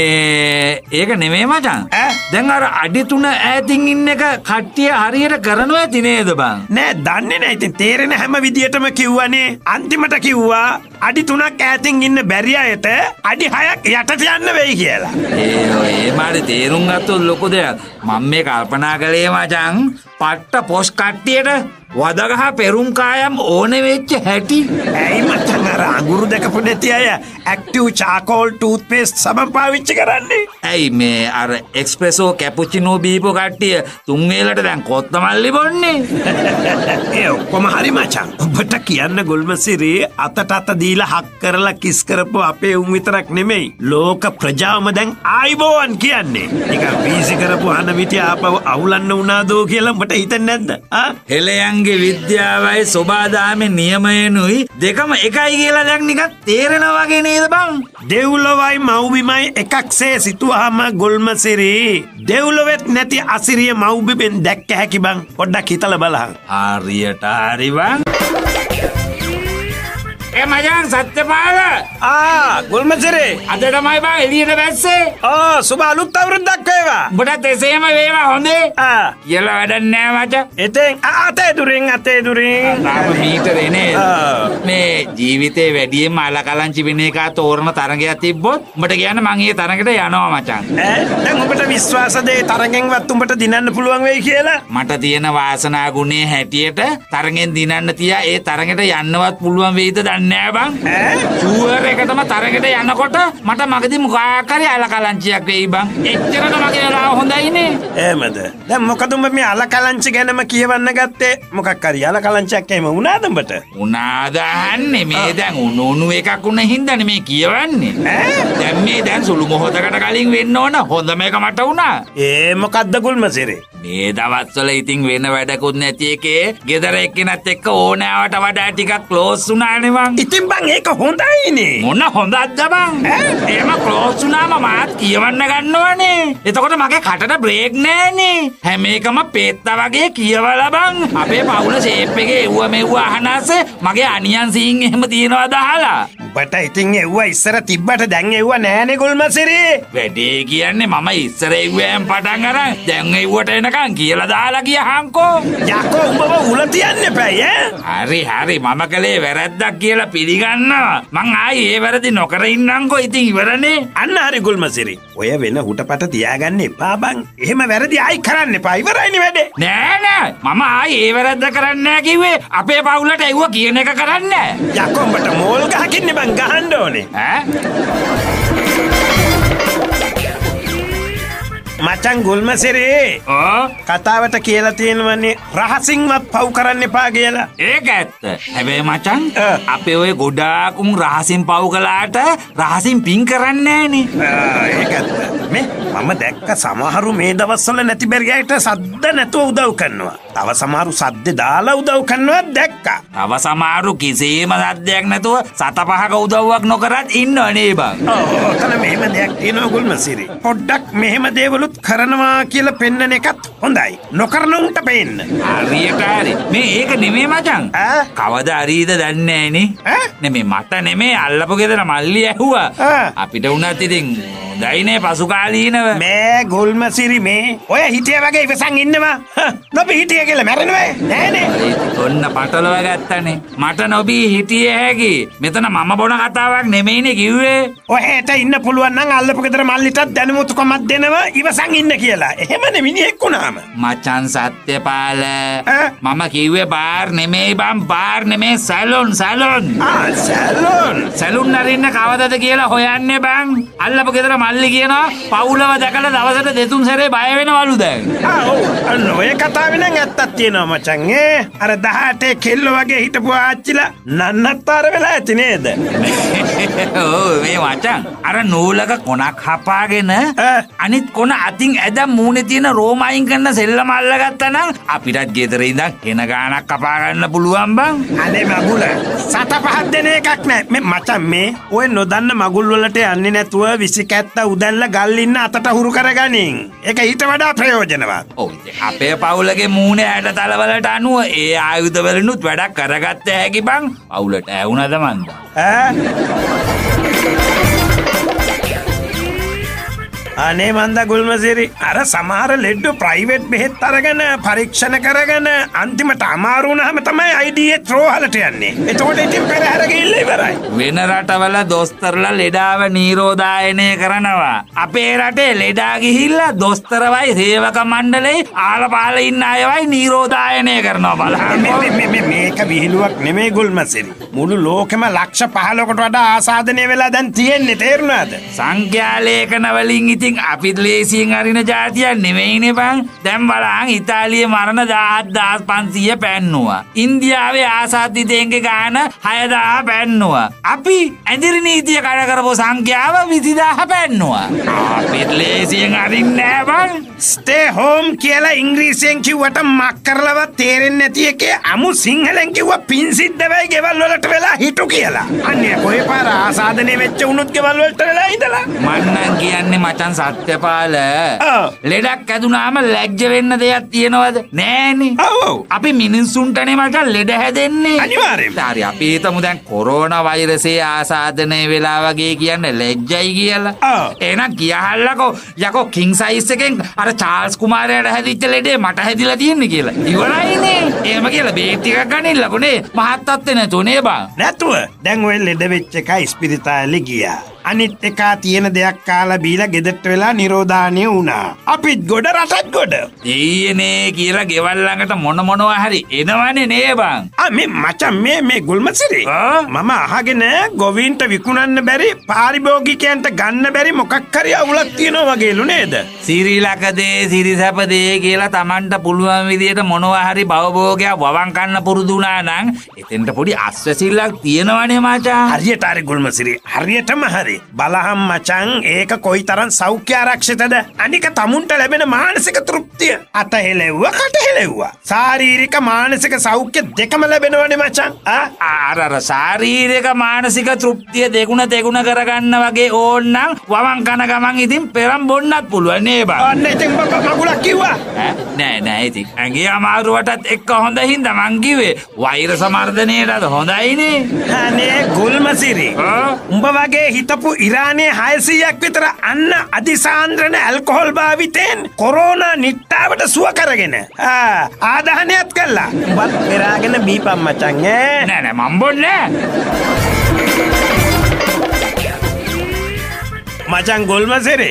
මේ ඒක නෙමෙයි මචං. දැන් අර අඩි තුන ඈතින් ඉන්න එක කට්ටිය හරියට කරනවා ඇති නේද බං? නෑ දන්නේ නෑ. ඉතින් තේරෙන හැම විදියටම කිව්වනේ. අන්තිමට කිව්වා අඩි තුනක් ඈතින් ඉන්න බැරි අයට අඩි හයක් යටට යන්න වෙයි කියලා. ඒ ඔය මාරේ තේරුම් ගත්තොත් ලොකු දෙයක්. මම මේ කල්පනා කළේ මචං පට්ට පොස් කට්ටියට වදගහ පෙරුම් කායම් ඕනේ වෙච්ච හැටි. ඇයි මචං අර අඟුරු දැකපු නැති අය ඇක්ටිව් චාකෝල් ටූත් පේස්ට් සබන් පාවිච්චි කරන්නේ? ඇයි මේ අර එක්ස්ප්‍රෙසෝ කැපුචිනෝ බීපු කට්ටිය තුන් වේලට දැන් කොත්තමල්ලි බොන්නේ? ඒ ඔක්කොම හරි මචං. ඔබට කියන්න ගොල්මසිරි අතට අත දීලා හක් කරලා කිස් කරපු අපේ උන් විතරක් නෙමෙයි ලෝක ප්‍රජාවම දැන් ආයිබෝවන් කියන්නේ. නිකන් වීසි කරපු හන මිටි ආපහු අවුලන්න උනාදෝ කියලා ඔබට හිතන්නේ නැද්ද? ආ හෙළයන් විද්‍යාවයි සොබාදාමේ නියමයනුයි දෙකම එකයි කියලා දැන් නිකන් තේරෙනවා වගේ නේද බං? දෙව්ලොවයි මව්බිමයි එකක්සේ සිතුවාම ගොල්මසිරි දෙව්ලොවෙත් නැති අසිරිය මව්බිමෙන් දැක්ක හැකි බං. පොඩ්ඩක් හිතලා බලහන්. හරියට හරි බං. ඒ මචං සත්‍යපාල ආ ගොල්මසිරි අද තමයි බං එළියට බැස්සේ. ආ සුබ අලුත් අවුරුද්දක් වේවා. උඹට එසේම වේවා හොඳේ. ආ කියලා වැඩක් නෑ මචං. එතෙන් අතේ දුරින් අතේ දුරින් තාම මීටරේ නේද? මේ ජීවිතේ වැඩියෙන්ම අලකලංචි වෙන එක තෝරන තරගයක් තිබ්බොත් උඹට කියන්න මං ඒ තරගෙට යනවා මචං. ඈ දැන් උඹට විශ්වාසද ඒ තරගෙන්වත් උඹට දිනන්න පුළුවන් වෙයි කියලා? මට තියෙන වාසනා ගුණේ හැටියට තරගෙන් දිනන්න තියා ඒ තරගෙට යන්නවත් පුළුවන් වෙයිද දන්නේ දන්නේ බං. ෂුවර් එකටම තරකට යනකොට මට මගදී මොකක් හරි අලකලංචියක් වෙයි බං. එච්චරට මගේ වෙලාව හොඳයිනේ. එහෙමද? දැන් මොකද උඹ මේ අලකලංචි ගැනම කියවන්න ගත්තේ? මොකක් හරි අලකලංචියක් එහෙම වුණාද උඹට? උනාද අහන්නේ මේ දැන් උණු උණු එකක් උන හින්දානේ මේ කියවන්නේ. දැන් මේ දැන් සුළු මොහොතකට කලින් වෙන්න ඕන හොඳම එක මට වුණා. ඒ මොකද්ද ගුල්මසිරි? මේ දවස්වල ඉතින් වෙන වැඩකුත් නැති එකේ ගෙදර එක්කෙනත් එක්ක ඕනෑවට වඩා ටිකක් ක්ලෝස් වුණානේ මං. ඉතින් බං ඒක හොඳයිනේ. මොන හොඳක්ද බං? එහෙම ක්ලෝස් වුණාම මාත් කියවන්න ගන්නවනේ. එතකොට මගේ කටට බ්‍රේක් නෑනේ. හැම එකම පේත්තා වගේ කියවලා බං. අපේ පවුල ෂේප් එකේ එව්ව මෙව්ව අහනase මගේ අනියන් සීන් එහෙම තියනවාද අහලා. උඹට ඉතින් එව්ව ඉස්සර තිබ්බට දැන් එව්ව නෑනේ ගුල්මසිරි. වැඩේ කියන්නේ මම ඉස්සර එව්වෙන් පටන් අරන් දැන් එව්වට එනකන් කියලා දාලා ගියහන්කෝ. යකෝ උඹව උල තියන්න එපයි ඈ. හරි හරි මම කලේ වැරද්දක් කියලා පිළිගන්නවා. මං ආයේ ඒ වැරදි නොකර ඉන්නම්කෝ ඉතින් ඉවරනේ. අන්න හරි ගුල්මසිරි. ඔය වෙන හුටපට තියාගන්න එපා බං. එහෙම වැරදි ආයි කරන්න එපා. ඉවරයිනේ වැඩේ. නෑ නෑ මම ආයේ ඒ වැරද්ද කරන්නේ නෑ කිව්වේ. අපේ පවුලට එව්ව කියන එක කරන්නේ නෑ. යකෝ උඹට මෝල් ගහකින්නේ බං ගහන්න ඕනේ. ඈ මචං ගුල්මසිරි ඕ කතාවට කියලා තියෙනවනේ රහසින්වත් පව් කරන්න එපා කියලා. ඒක ඇත්ත. හැබැයි මචං ආ. අපේ ඔය ගොඩාක් උන් රහසින් පව් කළාට රහසින් පින් කරන්නේ නෑනේ. ආ, ඒක ඇත්ත. මේ මම දැක්ක සමහරු මේ දවස්වල නැති බැරියට සද්ද නැතුව උදව් කරනවා. තව සමහරු සද්ද දාලා උදව් කරනවා දැක්කා. තව සමහරු කිසිම සද්දයක් නැතුව සත පහක උදව්වක් නොකරත් ඉන්නවනේ බං. ඔව් ඔතන මෙහෙම දෙයක් තියෙනවා ගුල්මසිරි. පොඩ්ඩක් මෙහෙම දේවලුත් කරනවා කියලා පෙන්නන එකත් හොඳයි. නොකරන උන්ට පෙන්න. හරියට හරි. මේ ඒක නෙමෙයි මචං. ඈ? කවදා හරිද දන්නේ නෑනේ. ඈ? නෙමෙයි මට නෙමෙයි අල්ලපු ගෙදර මල්ලි ඇහුවා. ආ. අපිට උනත් ඉතින් දයිනේ පසු කාලීනව. මේ ගුල්මසිරි මේ ඔය හිටිය වගේ ඉවසන් ඉන්නවා. නොබි හිටිය කියලා මැරෙනවා නෑනේ. ඔන්න පටලව ගත්තනේ. මට නොබී හිටියේ හැකි. මෙතන මම බොන කතාවක් නෙමෙයිනේ කිව්වේ. ඔහෙට ඉන්න පුළුවන් නම් අල්ලපු ගෙදර මල්ලිටත් දැනුමුතුකමක් දෙනවා ඉවසන් ඉන්න කියලා. එහෙමනේ මිනිහෙක් වුණාම. මචං සත්‍යපාල ඈ? මම කිව්වේ බාර් නෙමෙයි බම් බාර් නෙමෙයි සැලොන් සැලොන්. ආ සැලොන්. සැලුන් අරින්න කවදද කියලා හොයන්නේ බං. අල්ලපු ගෙදර මල්ලි කියනවා පවුලව දැකලා දවසට දෙතුන් සැරේ බය වෙනවලු දැන්. ආ ඔව් අන්න ඔය කතාවේ නම් ඇත්තක් තියෙනවා මචං ඈ. අර දහඅටේ කෙල්ල වගේ හිටපු ආච්චිලා නන්නත්තර වෙලා ඇති නේද? ඔව් මේ මචං අර නූලක කොනක් හපාගෙන ඈ? අනිත් කොන අතින් ඇද මූණේ තියෙන රෝම අයින් කරන සෙල්ලම අල්ලගත්තා නම් අපිටත් ගෙදර ඉඳන් කෙන ගානක් කපා ගන්න පුළුවන් බං. අනේ මගුල සත පහක් දෙන එකක් නෑ. මේ මචං මේ ඔය නොදන්න මගුල් වලට යන්නේ නැතුව විසිකැත්ත උදැල්ල ගල් ඉන්න අතට හුරු කරගනින්. ඒක ඊට වඩා ප්‍රයෝජනවත්. ඔව් ඉතින් අපේ පවුලගේ මූණේ ඇට තලවලට අනුව ඒ ආයුධ වලිනුත් වැඩක් කරගත්ත හැකි බං. පවුලට ඇවුනද මන්ද? ඈ? අනේ මන්ද ගුල්මසිරි අර සමහර ලෙඩ්ඩු ප්‍රයිවට් බෙහෙත් අරගෙන පරීක්ෂණ කරගෙන අන්තිමට අමාරු වුණාම තමයි අයිඩීඑච් රෝහලට යන්නේ. එතකොට ඉතින් පෙරහැර ගිහිල්ලා ඉවරයි. වෙන රටවල දොස්තරලා ලෙඩාව නිරෝධායනය කරනවා. අපේ රටේ ලෙඩා ගිහිල්ලා දොස්තරවයි සේවක මණ්ඩලෙයි ආලපාල ඉන්න අයවයි නිරෝධායනය කරනවා බලන්න. මේක විහිළුවක් නෙමෙයි ගුල්මසිරි. මුළු ලෝකෙම ලක්ෂ පහළොකට වඩා ආසාදනය වෙලා දැන් තියෙන්නේ තේරුණාද? සංඛ්‍යා ලේඛන වලින් ඉතින් අපිත් ලේසියෙන් අරින જાතියක් නෙමෙයිනේ බං. දැන් බලන්න ඉතාලියේ මරණ දහදාස් පන්සීය පැන්නුවා. ඉන්දියාවේ ආසාදිතයන්ගේ ගාන හයදාහ පැන්නුවා. අපි ඇදිරි නීතිය කඩ කරපු සංඛ්‍යාව විසිදාහ පැන්නුවා. අපිත් ලේසියෙන් අරින්නේ නෑ බං. ස්ටේ හෝම් කියලා ඉංග්‍රීසියෙන් කිව්වට මක් කරලවත් තේරෙන්නේ නැති එකේ අමු සිංහලෙන් කිව්ව පින් සිද්ධ වෙයි ගෙවල් වලට වෙලා හිටු කියලා. අන්නේ කොයි පාර ආසාදනය වෙච්ච උනුත් ගෙවල් වලට වෙලා ඉඳලා. මන්නම් කියන්නේ මචං සත්‍යපාල ඔව්. ලෙඩක් ඇදුනාම ලැජ්ජ වෙන්න දෙයක් තියනවද? නෑනේ. ඔව් ඔව්. අපි මිනිස්සුන්ටනේ මචං ලෙඩ හැදෙන්නේ. අනිවාර්යෙන්ම. හරි අපි හිතමු දැන් කොරෝනා වෛරසයේ ආසාදනය වෙලා වගේ කියන්නේ ලැජ්ජයි කියලා. ඔව්. එහෙනම් කියහල්ලකෝ යකෝ කිං සයිස් එකෙන් අර චාල්ස් කුමාරයාට හැදිච්ච ලෙඩේ මට හැදිලා තියෙන්නේ කියලා. ඉවරයිනේ. එහෙම කියලා බේත් ටිකක් ගන්නillකෝ නේ. මහත් තත්ත්වේ නැතුනේ බං. නැතුව දැන් ඔය ලෙඩ වෙච්ච එක ඉස්පිරිතාලේ ගියා. අනිත් එකා තියෙන දෙයක් කාලා බීලා ගෙදරට වෙලා නිරෝධානය වුණා. අපිත් ගොඩ රටත් ගොඩ. දෙයියනේ කියලා ගෙවල් ළඟට මොන මොනවා හරි එනවනේ නේ බං. ආ මේ මචං මේ මේ ගුල්මසිරි. මම අහගෙන ගොවීන්ට විකුණන්න බැරි පාරිභෝගිකයන්ට ගන්න බැරි මොකක් හරි අවුලක් තියෙනවා වගේලු නේද? සිරිලකදේ සිරිසපදේ කියලා Tamanට පුළුවන් විදියට මොනවා හරි භවභෝගයක් වවං කන්න පුරුදු වුණා නම් එතෙන්ට පොඩි අස්වැසිල්ලක් තියෙනවනේ මචං. හරියට හරි ගුල්මසිරි. හරියටම හරි. බලහම් මචං ඒක කොයිතරම් සෞඛ්‍ය ආරක්ෂිතද? අනික තමුන්ට ලැබෙන මානසික තෘප්තිය අත හෙලෙව්වා කට හෙලෙව්වා. ශාරීරික මානසික සෞඛ්‍ය දෙකම ලැබෙනවනේ මචං. අර අර ශාරීරික මානසික තෘප්තිය දෙගුණ දෙගුණ කරගන්න වගේ ඕන්නම් වවං කන ගමන් ඉතින් පෙරම් බොන්නත් පුළුවන් නේ බං. අන්න ඉතින් මගුලක් කිව්වා. නෑ නෑ ඉතින් ඇඟේ අමාරුවටත් එක්ක හොඳ හින්දා මං කිව්වේ වෛර සමර්ධනයටත් හොඳයිනේ. අනේ ගුල්මසිරි. උඹ වගේ හිතපු ඉරානයේ හයසීයක් විතර අන්න අදිසාන්ද්‍රන ඇල්කොහොල් භාවිතයෙන් කොරෝනා නිට්ටාවට සුව කරගෙන ආදාහනයත් කළා. උඹත් පෙරාගෙන බීපම් මචං ඈ. නෑ නෑ මම බොන්නේ මචං ගොල්මසිරි.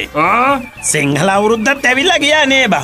සිංහල අවුරුද්දත් ඇවිල්ලා ගියා නේ බා.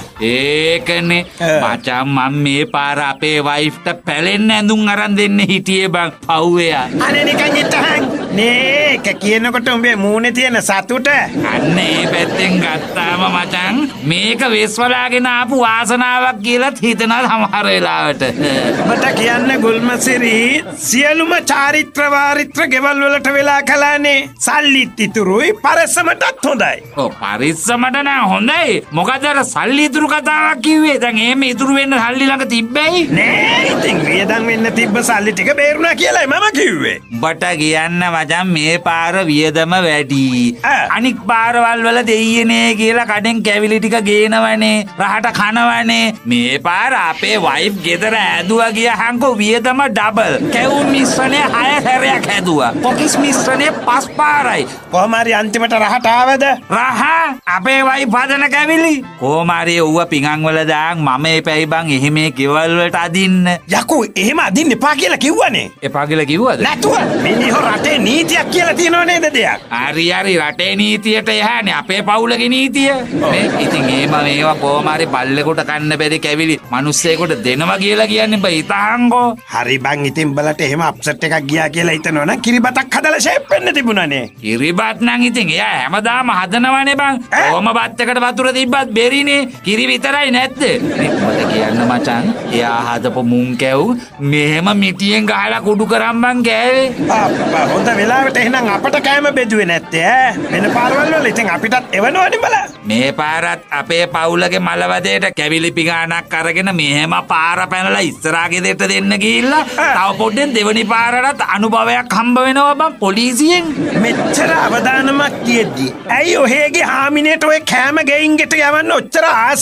ඒකනේ මචං මම මේ පාර අපේ වයිෆ්ට පැලෙන්න ඇඳුම් අරන් දෙන්න හිටියේ බං පව්වයා. අනේ නිකන් ඉතහන් නේ ඒක කියනකොට උඹේ මූණේ තියෙන සතුට අන්න ඒ පැත්තෙන් ගත්තාම මචං මේක වෙස්වලාගෙන ආපු වාසනාවක් කියලාත් හිතනවා සමහර වෙලාවට. මට කියන්න ගොල්මසිරි සියලුම චාරිත්‍ර වාරිත්‍ර ගෙවල් වලට වෙලා කලානේ සල්ලිත් ඉතුරුයි පරිස්සමටත් හොඳයි. ඔව් පරිස්සමට නම් හොඳයි. මොකද අර සල්ලි ඉතුරු කතාවක් කිව්වේ. දැන් එහෙම ඉතුරු වෙන්න සල්ලි ළඟ තිබ්බයි නෑ. ඉතින් වියදම් වෙන්න තිබ්බ සල්ලි ටික බේරුණා කියලායි මම කිව්වේ. බට කියන්න මචං මේ පාර වියදම වැඩි. අනික් පාරවල් වල දෙයියනේ කියලා කඩෙන් කැවිලි ටික ගේනවනේ රහට කනවනේ. මේ පාර අපේ වයිෆ් ගෙදර ඇදුවා ගියහන්කෝ වියදම ඩබල්. කැවුම් මිශ්‍රණය හය හැරයක් හැදුවා. කොකිස් මිශ්‍රණය පස් පාරයි. කොහොම හරි අන්තිමට රහට ආවද? රහ අපේ වයිෆ් හදන කැවිලි කොහොම හරි ඌව පිඟන් වල දාන් මම එපැයි බං එහෙම ගෙවල් වලට අදින්න. යකෝ එහෙම අදින්න එපා කියලා කිව්වනේ. එපා කියලා කිව්වද? නැතුව මිනිහෝ රටේ නීතියක් කියලා තියෙනව නේද දෙයක්? හරි හරි රටේ නීතියට එහානේ අපේ පවුලගේ නීතිය. මේ ඉතින් එහෙම මේවා කොහොම හරි බල්ලෙකුට කන්න බැරි කැවිලි මිනිස්සෙකුට දෙනවා කියලා කියන්නේ බයි හිතහන්කෝ. හරි බං ඉතින් බලට එහෙම අප්සෙට් එකක් ගියා කියලා හිතනවනම් කිරිබතක් හදලා ෂේප් වෙන්න තිබුණානේ. කිරිබත් නම් ඉතින් එයා හැමදාම හදනවනේ බං. කොහොම බත් එකට වතුර තිබ්බත් බෙරිනේ. කිරි විතරයි නැද්ද? මට කියන්න මචං එයා හදපු මුං කැව් මෙහෙම මිටියෙන් ගහලා කුඩු කරන් බං කෑවේ. අප්පා හොඳ වෙලාවට එහෙනම් අපට කෑම බෙදුවේ නැත්තේ ඈ. වෙන පාරවල් වල ඉතින් අපිටත් එවනවනේ බලා. මේ පාරත් අපේ පවුලගේ මලවදේට කැවිලි පිඟානක් අරගෙන මෙහෙම පාර පැනලා ඉස්සරහා ගෙදරට දෙන්න ගිහිල්ලා තව පොඩ්ඩෙන් දෙවනි පාරටත් අනුභවයක් හම්බ වෙනවා බං පොලිසියෙන්. මෙච්චර අවදානමක් තියෙද්දි ඇයි ඔහේගේ හාමිනේට ඔය කෑම ගෙයින් ගෙට යවන්න ඔච්චර ආස?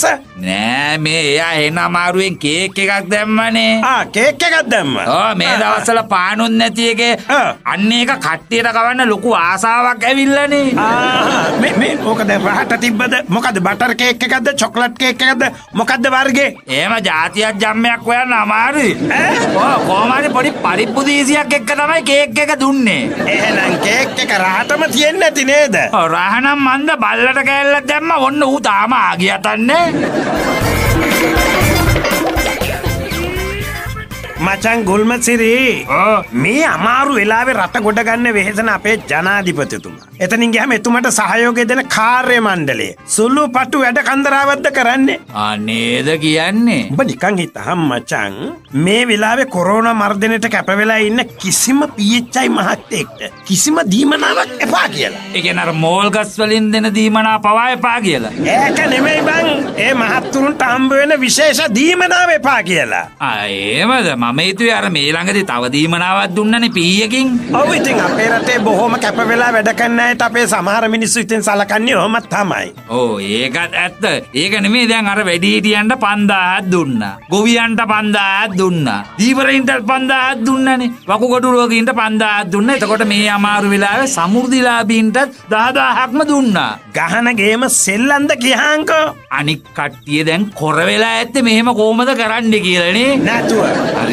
නෑ මේ එයා එන අමාරුවෙන් කේක් එකක් දැම්මනේ. ආ කේක් එකක් දැම්මා. ඔව් මේ දවස්වල පානුත් නැති එකේ අන්න ඒක කට්ටියට කවන්න ලොකු ආසාවක් ඇවිල්ලානේ. ආ මේ මේ මොකද රහට තිබ්බද? මොකද බටර් කේක් එකක්ද චොක්ලට් කේක් එකක්ද මොකද්ද වර්ගේ? එහෙම જાතියක් ජම්මයක් හොයන්න අමාරුයි. ඔව් කොහොම හරි පොඩි පරිප්පු දීසියක් එක්ක තමයි කේක් එක දුන්නේ. එහෙනම් කේක් එක රහටම තියෙන්නේ නැති නේද? ඔව් රහනම් මන්ද බල්ලට කෑල්ලක් දැම්ම ඔන්න ඌ තාම ආගියතන්නේ. මචං ගුල්මසිරි මේ අමාරු වෙලාවේ රට ගොඩ ගන්න වෙහෙසන අපේ ජනාධිපතිතුමා. එතනින් ගියාම එතුමට සහයෝගය දෙන කාර්ය මණ්ඩලය සුළු පටු වැඩ කන්දරාවක්ද කරන්නේ. අනේද කියන්නේ. ඔබ නිකන් හිතහම් මචං මේ වෙලාවේ කොරෝනා මර්ධනයට කැප වෙලා ඉන්න කිසිම පී එච් ආයි මහත්තයෙක්ට කිසිම දීමනාවක් එපා කියලා. ඒ කියන්නේ අර මෝල් ගස් වලින් දෙන දීමනා පවා එපා කියලා. ඒක නෙමෙයි බං. ඒ මහත්තුරුන්ට හම්බ වෙන විශේෂ දීමනාව එපා කියලා. ආ එහෙමද? මම හිතුවේ අර මේ ළඟදී තව දීමනාවක් දුන්නනේ පීයකින්. ඔව් ඉතින් අපේ රටේ බොහොම කැප වෙලා වැඩ කරන අයට අපේ සමහර මිනිස්සු ඉතින් සලකන්නේ ඔහොම තමයි. ඔව් ඒකත් ඇත්ත. ඒක නෙමෙයි දැන් අර වැඩිහිටියන්ට පන්දාහක් දුන්නා. ගොවියන්ට පන්දාහක් දුන්නා. දීවරින්ට පන්දාහක් දුන්නානේ. වකුගඩු රෝගීන්ට පන්දාහක් දුන්නා. එතකොට මේ අමාරු වෙලාවේ සමෘද්ධිලාභීන්ට දහදාහක්ම දුන්නා. ගහන ගේම සෙල්ලන්ද කියහන්කෝ. අනික් කට්ටිය දැන් කොර වෙලා ඇත්තේ මෙහෙම කොහොමද කරන්නේ කියලානේ. නැතුව. හරි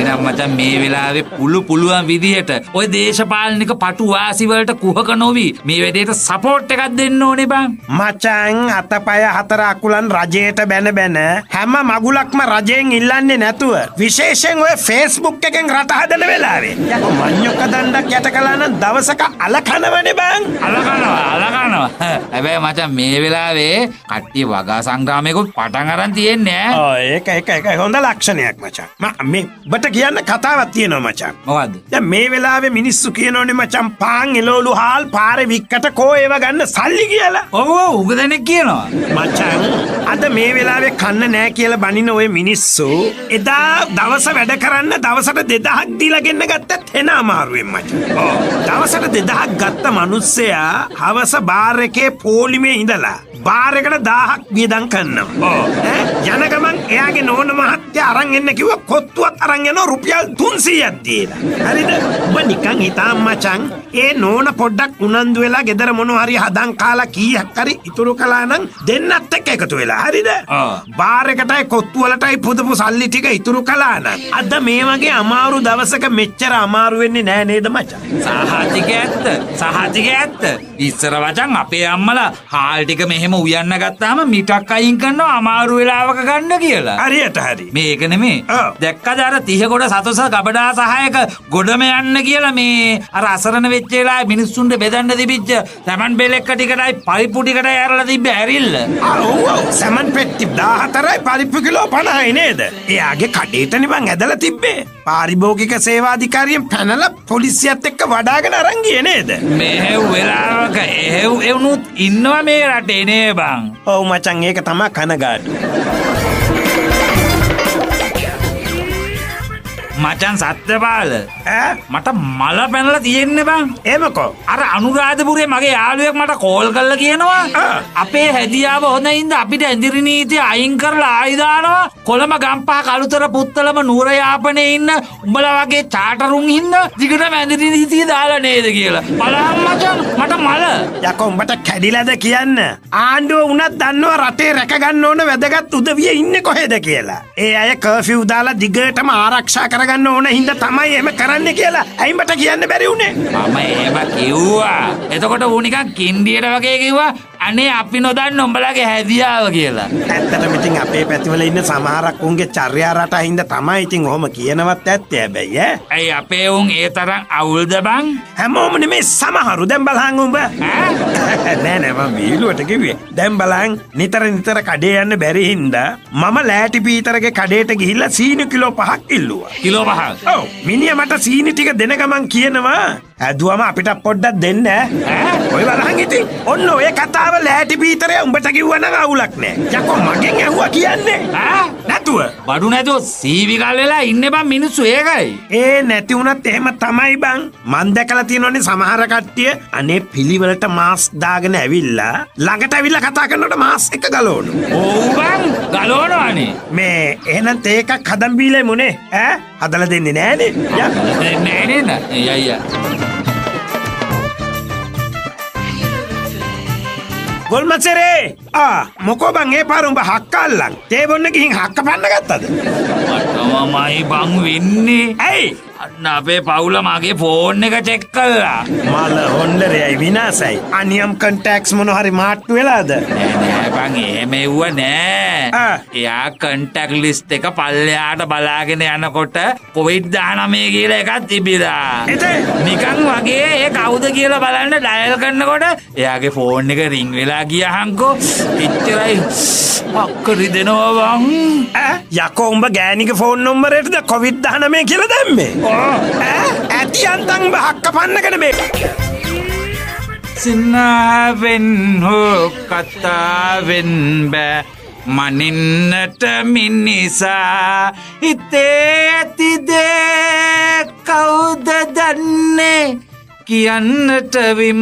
නම් මචං මේ වෙලාවේ පුළු පුළුවන් විදිහට ඔය දේශපාලනික පටු වාසි වලට කුහක නොවි මේ වැඩේට සපෝට් එකක් දෙන්න ඕනේ බං. මචං අතපය හතර අකුලන් රජයට බැන බැන හැම මගුලක්ම රජයෙන් ඉල්ලන්නේ නැතුව විශේෂයෙන් ඔය Facebook එකෙන් රට හදන වෙලාවේ යකෝ මඤ්ඤොක්ක දණ්ඩක් යට කළා නම් දවසක අල කනවනේ බං. අල කනවා අල කනවා. හැබැයි මචං මේ වෙලාවේ කට්ටිය වගා සංග්‍රාමයක පටන් අරන් තියෙන්නේ ඈ. ඔය ඒක ඒක ඒක හොඳ ලක්ෂණයක් මචං. මම මේ ඔබට කියන්න කතාවක් තියෙනවා මචං. මොකද්ද? දැන් මේ වෙලාවේ මිනිස්සු කියනෝනේ මචං පාන් එළවලු හාල් පාරේ වික්කට කෝ ඒව ගන්න සල්ලි කියලා. ඔව් ඔව් උග දෙනෙක් කියනවා. මචං අද මේ වෙලාවේ කන්න නෑ කියලා බනින ඔය මිනිස්සු එදා දවස වැඩ කරන්න දවසට දෙදහක් දීලා ගෙන්න ගත්තත් එන අමාරුවෙන් මචං. ඔව් දවසට දෙදහක් ගත්ත මිනිස්සයා හවස බාර් එකේ පොලිමේ ඉඳලා බාර් එකට දහයක් වියදම් කරනවා. ඔව් ඈ යන ගමන් එයාගේ නෝන මහත්තයා අරන් එන්න කිව්වා කොත්තුවත් අරන් යනවා රුපියල් තුන්සීයක් දීලා. හරිද? ඔබ නිකන් හිතාම් මචං ඒ නෝන පොඩ්ඩක් උනන්දු වෙලා ගෙදර මොනවා හරි හදන් කාලා කීයක් හරි ඉතුරු කළා නම් දෙන්නත් එක්ක එකතු වෙලා. හරිද? බාර් එකටයි කොත්තු වලටයි පුදපු සල්ලි ටික ඉතුරු කළා නම් අද මේ වගේ අමාරු දවසක මෙච්චර අමාරු වෙන්නේ නෑ නේද මචං? සහතික ඇත්ත. සහතික ඇත්ත. ඉස්සර වචන් අපේ අම්මලා හාල් ටික මෙහෙම උයන්න ගත්තාම මිටක් අයින් කරනවා අමාරු වෙලාවක ගන්න කියලා. හරියට හරි. මේක නෙමේ. දැක්කද අර තිහ කොට සතොස ගබඩා සහායක ගොඩම යන්න කියලා මේ අර අසරණ වෙච්ච වෙලාවේ මිනිස්සුන්ට බෙදන්න තිබිච්ච සමන් බෙලෙක්ක ටිකටයි පරිප්පු ටිකටයි ඇරලා තිබ්බ ඇරිල්ල. ඔව් ඔව් සමන් පෙට්ටි දහහතරයි පරිප්පු කිලෝ පනහයි නේද? එයාගේ කඩේටනේ මං ඇදලා තිබ්බේ. පාරිභෝගික සේවාධිකාරියෙන් පැනලා පොලිසියත් එක්ක වඩාගෙන අරන් ගියේ නේද? මෙහෙව් වෙලාවක එහෙව් එවුනුත් ඉන්නවා මේ රටේ නේ බං. ඔව් මචං ඒක තමයි කනගාටු. මචන් සත්‍යපාල ඈ මට මල පැනලා තියෙන්නේ බං. එමකෝ අර අනුරාධපුරේ මගේ යාළුවෙක් මට කෝල් කරලා කියනවා අපේ හැදියාව හොඳින්ද අපිට ඇඳිරි නීතිය අයින් කරලා ආයි දානවා කොළඹ ගම්පහ කළුතර පුත්තලම නුවර යාපනේ ඉන්න උඹලා වගේ චාටරුන් ඉන්න දිගටම ඇඳිරි නීතිය දාලා නේද කියලා. බලන්න මචන් මට මල. යකෝ උඹට කැඩිලාද කියන්න? ආණ්ඩුව උනත් දන්නවා රටේ රැක ගන්න ඕන වැදගත් උදවිය ඉන්නේ කොහෙද කියලා. ඒ අය කර්ෆියු දාලා දිගටම ආරක්ෂා කරගන්න ගන්න ඕන හින්දා තමයි එහෙම කරන්න කියලා අයිඹට කියන්න බැරි උනේ. මම එහෙම කිව්වා. එතකොට ඌ නිකන් කින්ඩියට වගේ කිව්වා අනේ අපි නොදන්න උඹලගේ හැදියාව කියලා. ඇත්තටම ඉතින් අපේ පැතිවල ඉන්න සමහරක් උන්ගේ චර්යා රටා හින්දා තමයි ඉතින් ඔහොම කියනවත් ඇත්තේ හැබැයි ඈ. ඇයි අපේ උන් ඒ තරම් අවුල්ද බං? හැමෝම නෙමේ සමහරු දැන් බලහන් උඹ. ඈ නෑ නෑ මම බීලුවට කිව්වේ. දැන් බලහන් නිතර නිතර කඩේ යන්න බැරි හින්දා මම ලෑටි පීතරගේ කඩේට ගිහිල්ලා සීනි කිලෝ පහක් ඉල්ලුවා. කිලෝ පහක්? ඔව් මිනිහා මට සීනි ටික දෙන ගමන් කියනවා ඇදුවම අපිට පොඩ්ඩක් දෙන්න ඈ. ඔය බලහන් ඉතින් ඔන්න ඔය කතාව ලෑටි පීතරේ උඹට කිව්වා නම් අවුලක් නෑ. යකෝ මගෙන් ඇහුවා කියන්නේ. ඈ නැතුව බඩු නැතුව සීවි කල් වෙලා ඉන්නේ බං මිනිස්සු ඒකයි. ඒ නැති වුණත් එහෙම තමයි බං. මං දැකලා තියෙනවනේ සමහර කට්ටිය අනේ පිළිවෙලට මාස් දාගෙන ඇවිල්ලා ළඟට ඇවිල්ලා කතා කරනකොට මාස් එක ගලවනවා. ඔව් බං ගලවනවානේ. මේ එහෙනම් තේ එකක් හදන් බීලේ මුනේ ඈ හදලා දෙන්නේ නෑනේ. යා දෙන්නේ නෑ නේද? අයියා ගොල්මසරේ ආ මොකෝ බං ඒ පාර උඹ හක්ක අල්ලන් තේ බොන්න ගිහින් හක්ක පන්න ගත්තද? මටමමයි බං වෙන්නේ. ඇයි? අන්න අපේ පවුල මගේ ෆෝන් එක චෙක් කළා. මල හොන්ඩරයයි විනාසයි. අනියම් කන්ටැක්ට්ස් මොන හරි මාට්ටු වෙලාද? නෑ නෑ බං එහෙම එව්ව නෑ. එයා කන්ටැක්ට් ලිස්ට් එක පල්ලෙහාට බලාගෙන යනකොට කොවිඩ් දහනවය කියලා එකක් තිබිලා. නිකන් වගේ ඒ කවුද කියලා බලන්න ඩයල් කරනකොට එයාගේ ෆෝන් එක රින් වෙලා ගියාහන්කෝ. එච්චරයි මක්කරි දෙනවා බං. ඈ යකෝ උඹ ගෑණිගේ ෆෝන් නම්බරේටද කොවිඩ් දහනවය කියලා දැම්මේ? ඇති අන්තන් බහක්ක පන්නගෙන මේ සිනාවෙන් හෝ කතාවෙන් බෑ මනින්නට මිනිසා හිතේ ඇතිදේ කවුද දන්නේ කියන්නට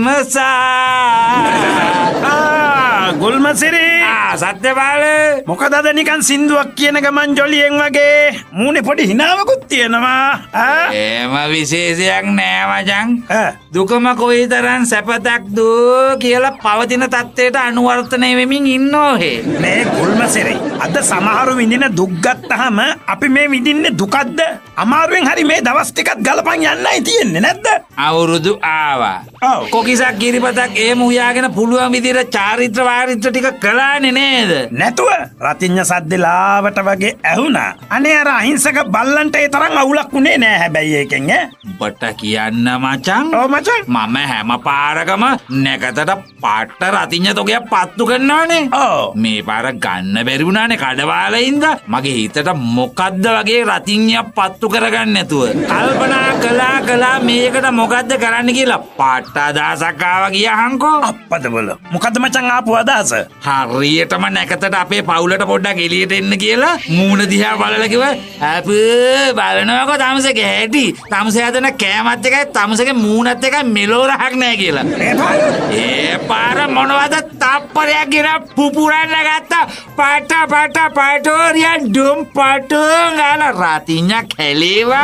විමසා. ගොල්මසිරි සත්‍යපාල මොකද අද නිකන් සින්දුවක් කියන ගමන් ජොලියෙන් වගේ මූණේ පොඩි හිනාවකුත් තියෙනවා. එහෙම විශේෂයක් නෑ මචං. දුකම කොයිතරම් සැපතක්ද කියලා පවතින තත්ත්වයට අනුවර්තනය වෙමින් ඉන්නෝ හේ. මේ ගොල්මසිරි අද සමහරු විඳින දුක් ගත්තාම අපි මේ විඳින්නේ දුකක්ද අමාරුවෙන් හරි මේ දවස් ටිකත් ගලපන් යන්නයි තියෙන්නේ නැද්ද? අවුරුදු ආවා. ඔව්. කොකිසක් කිරිපතක් එහෙම උයාගෙන පුළුවන් විදිහට චාරිත්‍ර වාරිත්‍ර ටික කළානේ නේද? නැතුව රතිඤ්ඤ සද්ද ලාවට වගේ ඇහුණා. අනේ අර අහිංසක බල්ලන්ට ඒ තරම් අවුලක් උනේ නෑ හැබැයි ඒකෙන් ඈ. ඔබට කියන්න මචං. ඔව් මචං. මම හැම පාරකම නැකතට පට්ට රතිඤ්ඤ තොගයක් පත්තු කරනවානේ. ඔව්. මේ පාර ගන්න බැරි වුණානේ කඩවාලින්ද. මගේ හිතට මොකද්ද වගේ රතිඤ්ඤයක් පත්තු කරගන්න නැතුව. කල්පනා කළා කළා මේකට මොකද්ද කරන්න කියලා පාට්ට අදහසක් ආවා ගියහන්කෝ. අප්පද බල. මොකද්ද මචං ආපු අදහස? හරියටම නැකතට අපේ පවුලට පොඩ්ඩක් එළියට එන්න කියලා මූණ දිහා බලලා කිව්වා අපේ බලනකො තමසගේ හැටි තමසේ හදන කෑමත් එකයි තමසගේ මූණත් එකයි මෙලෝ රහක් නැහැ කියලා. ඒ පාර ඒ පාර මොනවද තප්පරයක් ගෙන පුපුරන්න ගත්තා. පාට පාට පාටෝරියා ඩුම් පාටෝ ගාලා රතිඤ්ඤ කැලේවා.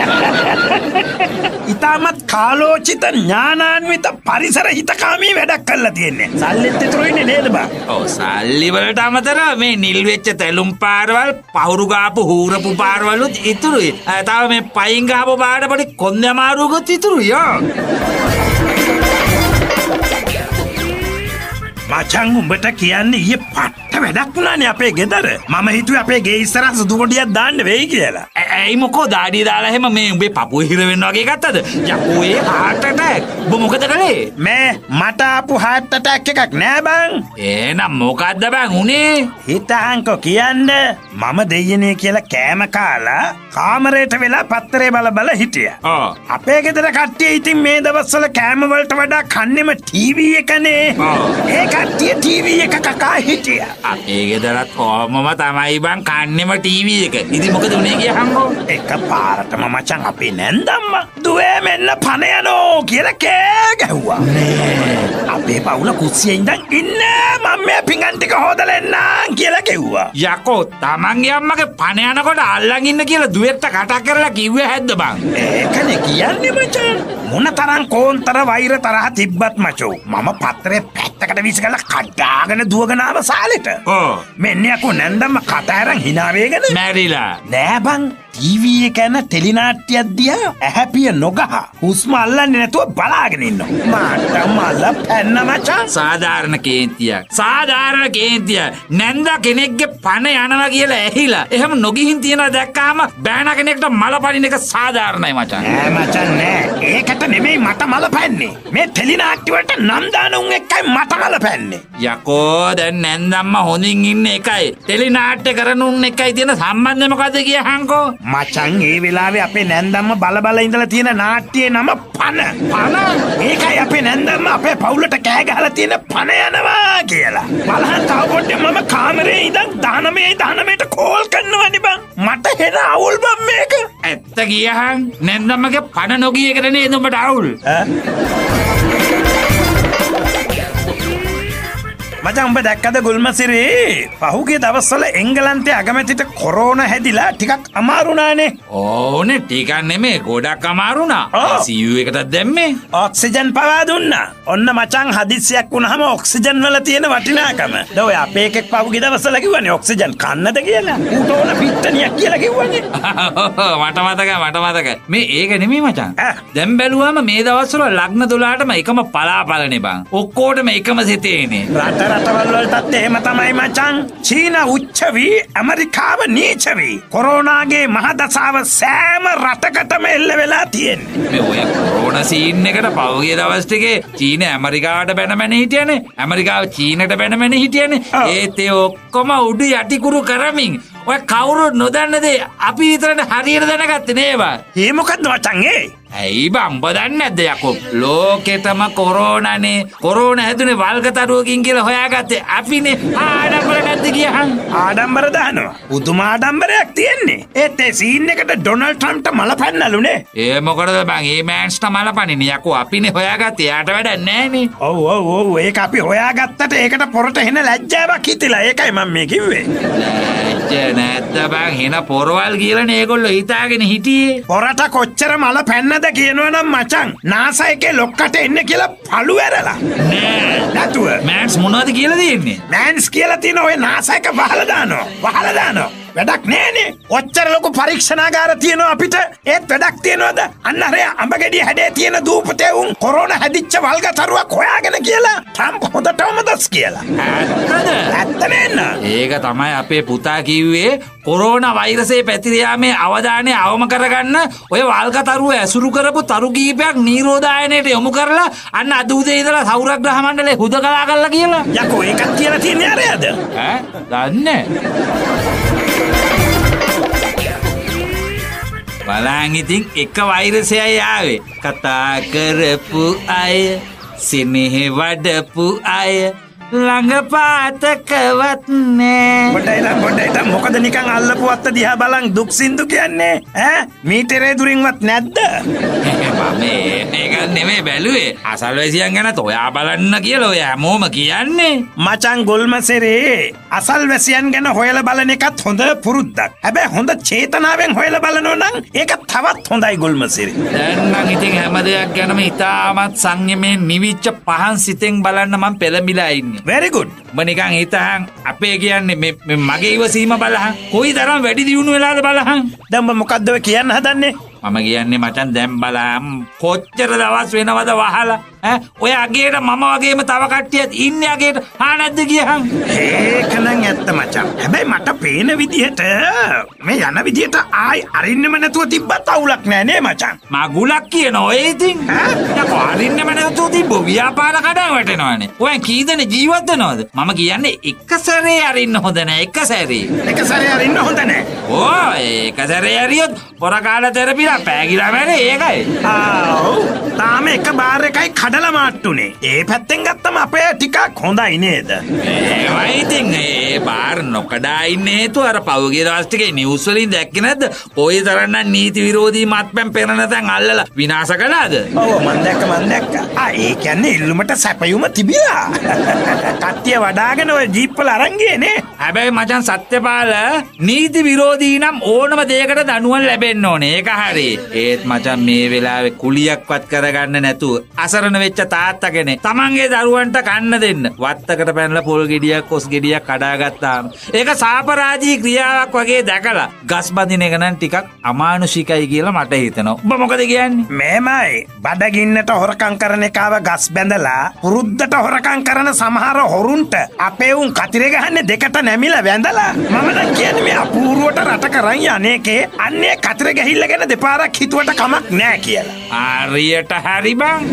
ඉතාමත් කාලෝචිත ඥානාන්විත පරිසර හිතකාමී වැඩක් කරලා තියෙන්නේ. සල්ලිත් ඉතුරු ඉන්නේ නේද බා? ඔව් සල්ලි වලට අමතරව මේ නිල් වෙච්ච තැලුම් පාරවල් පහුරු ගාපු හූරපු පාරවලුත් ඉතුරුයි. තව මේ පයින් ගහපු පාරට පොඩි කොන්ද අමාරුවකුත් ඉතුරුයි. මචං උඹට කියන්නේ ඊයේ පට්ට වැඩක් වුණානේ අපේ ගෙදර. මම හිතුවේ අපේ ගේ ඉස්සරහ සුදු කොටියක් දාන්න වෙයි කියලා. ඇයි මොකෝ දාඩිය දාලා එහෙම මේ උඹේ පපුවේ හිර වෙන්න වගේ ගත්තද? යකෝ ඒ heart attack. උඹ මොකද කළේ? මේ මට ආපු heart attack එකක් නෑ බං. එහෙනම් මොකද්ද බං උනේ? හිතහන්කෝ කියන්නේ මම දෙයියනේ කියලා කෑම කාලා කාමරේට වෙලා පත්තරේ බල බල හිටියා. ඔව්. අපේ ගෙදර කට්ටිය ඉතින් මේ දවස්වල කෑම වලට වඩා කන්නේම ටීවී එකනේ. ඔව්. ඒ කට්ටිය ටීවී එක කකා හිටියා. අපේ ගෙදරත් කොහොමම තමයි බං කන්නේම ටීවී එක. ඉතින් මොකද උනේ කියහන්කෝ? එක පාරටම මචං අපේ නැන්දම්ම දුවේ මෙන්න පණ යනෝ කියලා කෑ ගැහුවා. අපේ පවුල කුස්සියේ ඉඳන් ඉන්නේ මම මේ පිඟන් ටික හොදලා එන්නම් කියලා කිව්වා. යකෝ තමන්ගේ අම්මගේ පණ යනකොට අල්ලන් ඉන්න කියලා දුවෙත්ත කතා කරලා කිව්වේ හැද්ද බං? ඒකනේ කියන්නේ මචං. මොන තරම් කෝන්තර වෛර තරහ තිබ්බත් මචෝ. මම පත්‍රේ පැත්තකට විසගලා කඩාගෙන දුවගෙන ආව සාලෙට. ඔව්. මෙන්න යකෝ නැන්දම්ම කතා අරන් hina වේගෙන. මැරිලා. නෑ බං. ටීවී එක යන ටෙලිනාට්‍යයක් දිහා ඇහැපිය නොගහ හුස්ම අල්ලන්නේ නැතුව බලාගෙන ඉන්නවා. මට මල පැන්න මචං. සාධාරණ කේන්තියක්. සාධාරණ කේන්තියක්. නැන්ද කෙනෙක්ගේ පණ යනවා කියලා ඇහිලා එහෙම නොගිහින් තියනවා දැක්කාම බෑන කෙනෙක්ට මල පනින එක සාධාරණයි මචං. නෑ මචං නෑ. ඒකට නෙමෙයි මට මල පැන්නේ. මේ ටෙලිනාට්‍ය වලට නම් දාන උන් එක්කයි මට මල පැන්නේ. යකෝ දැන් නැන්දම්ම හොඳින් ඉන්න එකයි ටෙලිනාට්‍ය කරන උන් එකයි තියෙන සම්බන්ධය මොකද්ද කියහන්කෝ? මචං ඒ වෙලාවේ අපේ නැන්දම්ම බල බල ඉඳලා තියෙන නාට්‍යයේ නම පණ. පණ? ඒකයි අපේ නැන්දම්ම අපේ පවුලට කෑ ගහලා තියෙන පණ යනවා කියලා. බලහන් තව පොඩ්ඩක් මම කාමරේ ඉඳන් දහනවයේ දහනවයට කෝල් කරනවනේ බං. මට හෙන අවුල් බං මේක. ඇත්ත කියහන් නැන්දම්මගේ පණ නොගිය එකට නේද උඹට අවුල්? මචං උඹ දැක්කද ගුල්මසිරි? පහුගිය දවස්වල එංගලන්තයේ අගමැතිට කොරෝනා හැදිලා ටිකක් අමාරුණානේ. ඕනේ ටිකක් නෙමෙයි ගොඩක් අමාරුණා. සී යූ එකටත් දැම්මේ. ඔක්සිජන් පවා දුන්නා. ඔන්න මචං හදිස්සියක් වුණාම ඔක්සිජන් වල තියෙන වටිනාකම. දැන් ඔය අපේ එකෙක් පහුගිය දවස්වල කිව්වනේ ඔක්සිජන් කන්නද කියලා. ඌට ඕන පිට්ටනියක් කියලා කිව්වනේ. මට මතකයි මට මතකයි. මේ ඒක නෙමෙයි මචං. දැන් බැලුවාම මේ දවස්වල ලග්න තුලාටම එකම පලාපලනේ බං. ඔක්කොටම එකම සිතේනේ. රට රටවල් වලටත් එහෙම තමයි මචං. චීන උච්ච වී ඇමරිකාව නීච වී කොරෝනාගේ මහදසාව සෑම රටකටම එල්ල වෙලා තියෙන්නේ. මේ ඔය කොරෝනා සීන් එකට පහුගිය දවස් ටිකේ චීන ඇමරිකාවට බැනමැන හිටියනේ. ඇමරිකාව චීනට බැනමැන හිටියනේ. ඒත් ඒ ඔක්කොම උඩු යටිකුරු කරමින් ඔය කවුරුත් නොදන්න දේ අපි විතරනේ හරියට දැනගත්තේ නේවා. ඒ මොකද්ද මචං ඒ? ඇයි බං ඔබ දන්නේ නැද්ද යකෝ? ලෝකෙටම කොරෝනානේ. කොරෝනා හැදුනේ වල්ගතරුවකින් කියලා හොයාගත්තේ අපිනේ. ආඩම්බර නැද්ද කියහන්? ආඩම්බර දානවා. පුදුම ආඩම්බරයක් තියෙන්නේ. ඒත් ඒ සීන් එකට ඩොනල්ඩ් ට්‍රම්ප්ට මල පැන්නලුනේ. ඒ මොකටද බං? ඒ මෑන්ස්ට මල පනින්නේ යකෝ. අපිනේ හොයාගත්තේ. යාට වැඩක් නැහනේ. ඔව් ඔව් ඔව් ඒක අපි හොයාගත්තට ඒකට පොරට එන ලැජ්ජාවක් හිතිලා. ඒකයි මම මේ කිව්වේ. ලැජ්ජ නැද්ද බං? එන පොරවල් කියලානේ ඒගොල්ලෝ හිතාගෙන හිටියේ. පොරට කොච්චර මල පැන්නද කියනවනම් මචං නාසා එකේ ලොක්කට එන්න කියලා පළු ඇරලා. නෑ නැතුව මෑන්ස් මොනවද කියලා දෙන්නේ? මෑන්ස් කියලා තියෙන ඔය නාසා එක වහලා දානවා. වහලා දානවා. වැඩක් නෑනේ. ඔච්චර ලොකු පරීක්ෂණාගාර තියෙනවා අපිට. ඒත් වැඩක් තියනවද? අන්න අර අඹගෙඩිය හැඩේ තියෙන දූපතේ උන් කොරෝනා හැදිච්ච වල්ගතරුවක් හොයාගෙන කියලා ට්‍රම්ප් හොඳටම දස් කියලා. ඇත්තද? ඇත්ත නේන්න. ඒක තමයි අපේ පුතා කිව්වේ කොරෝනා වෛරසයේ පැතිර යාමේ අවධානය අවම කරගන්න ඔය වල්ගතරුව ඇසුරු කරපු තරු කීපයක් නිරෝධායනයට යොමු කරලා අන්න අද උදේ ඉඳලා සෞරග්‍රහ මණ්ඩලේ හුදකලා කරලා කියලා. යකෝ ඒකත් කියලා තියන්නේ අරයද? ඈ දන්නේ බලන් ඉතින් එක වෛරසයයි ආවේ. කතා කරපු අය සිනහ වඩපු අය ළඟ පාතකවත් නෑ. බොඩයිලා බොඩයිලා මොකද නිකන් අල්ලපු අත්ත දිහා බලන් දුක් සින්දු කියන්නේ ඈ මීටරේ දුරින්වත් නැද්ද? මම මේක නෙමෙයි බැලුවේ අසල්වැසියන් ගැන ඔයා බලන්න කියලා ඔය හැමෝම කියන්නේ. මචං ගොල්මසෙරේ අසල්වැසියන් ගැන හොයලා බලන එකත් හොඳ පුරුද්දක්. හැබැයි හොඳ චේතනාවෙන් හොයලා බලනෝ නම් ඒක තවත් හොඳයි ගොල්මසෙරේ. දැන් නම් ඉතින් හැම දෙයක් ගැනම ඉතාමත් සංයමයෙන් නිවිච්ච පහන් සිතෙන් බලන්න මම පෙළඹිලා ඉන්නේ. very good. ඔබ නිකන් හිතහන් අපේ කියන්නේ මේ මගේ ඉවසීම බලහන් කොයි තරම් වැඩි දියුණු වෙලාද බලහන්. දැන් ඔබ මොකද්ද ඔය කියන්න හදන්නේ? මම කියන්නේ මචන් දැන් බලම් කොච්චර දවස් වෙනවද වහලා ඈ ඔය අගේට මම වගේම තව කට්ටියත් ඉන්නේ අගේට හා නැද්ද කියහන්. ඒක නම් ඇත්ත මචං. හැබැයි මට පේන විදිහට මේ යන විදිහට ආයි අරින්නෙම නැතුව තිබ්බත් අවුලක් නෑ නේ මචං. මගුලක් කියන ඔය ඉතින් යකෝ අරින්නෙම නැතුව තිබ්බ ව්‍යාපාර කඩාව වැටෙනවනේ. ඔය කී දෙනෙක් ජීවත් වෙනවද? මම කියන්නේ එක සැරේ අරින්න හොඳ නෑ. එක සැරේ. එක සැරේ අරින්න හොඳ නෑ. ඕ එක සැරේ අරියොත් පොර කාලා තෙරපිලා පෑගිලා මැරේ ඒකයි. ආ ඔව්. තාම එක බාර් එකයි කඩලා මාට්ටුනේ. ඒ පැත්තෙන් ගත්තම අපේ ටිකක් හොඳයි නේද? ඒවයි ඉතින් ඒ බාර් නොකඩා ඉන්නේ හේතුව අර පහුගිය දවස් ටිකේ නිවුස් වලින් දැක්කේ නැද්ද? කොයි තරම්නම් නීති විරෝධී මත්පැන් පෙරන තැන් අල්ලලා විනාශ කළාද? ඔව් මන් දැක්ක මන් දැක්ක. ආ ඒ කියන්නේ ඉල්ලුමට සැපයුම තිබිලා. කට්ටිය වඩාගෙන ඔය ජීප් වල අරන් ගියේ නේ. හැබැයි මචං සත්‍යපාල නීති විරෝධී නම් ඕනම දෙයකට දඬුවම් ලැබෙන්න ඕනේ. ඒක හරි. ඒත් මචං මේ වෙලාවේ කුලියක්වත් කරගන්න නැතුව අසරණ වෙච්ච තාත්තා කෙනෙක් තමන්ගේ දරුවන්ට කන්න දෙන්න වත්තකට පැනලා පොල් ගෙඩියක් කොස් ගෙඩියක් කඩා ගත්තාම ඒක සාපරාජී ක්‍රියාවක් වගේ දැකලා ගස් බඳින එක නම් ටිකක් අමානුෂිකයි කියලා මට හිතෙනවා. ඔබ මොකද කියන්නේ? මේමයි බඩගින්නට හොරකම් කරන එකව ගස් බැඳලා පුරුද්දට හොරකම් කරන සමහර හොරුන්ට අපේ උන් කතිරේ ගහන්නේ දෙකට නැමිලා වැඳලා මම නම් කියන්නේ මේ අපූර්වට රට කරන් යන්නේකේ අන්නේ කතිරේ ගහිල්ලගෙන දෙපාරක් හිතුවට කමක් නෑ කියලා. හරියට හරි බං.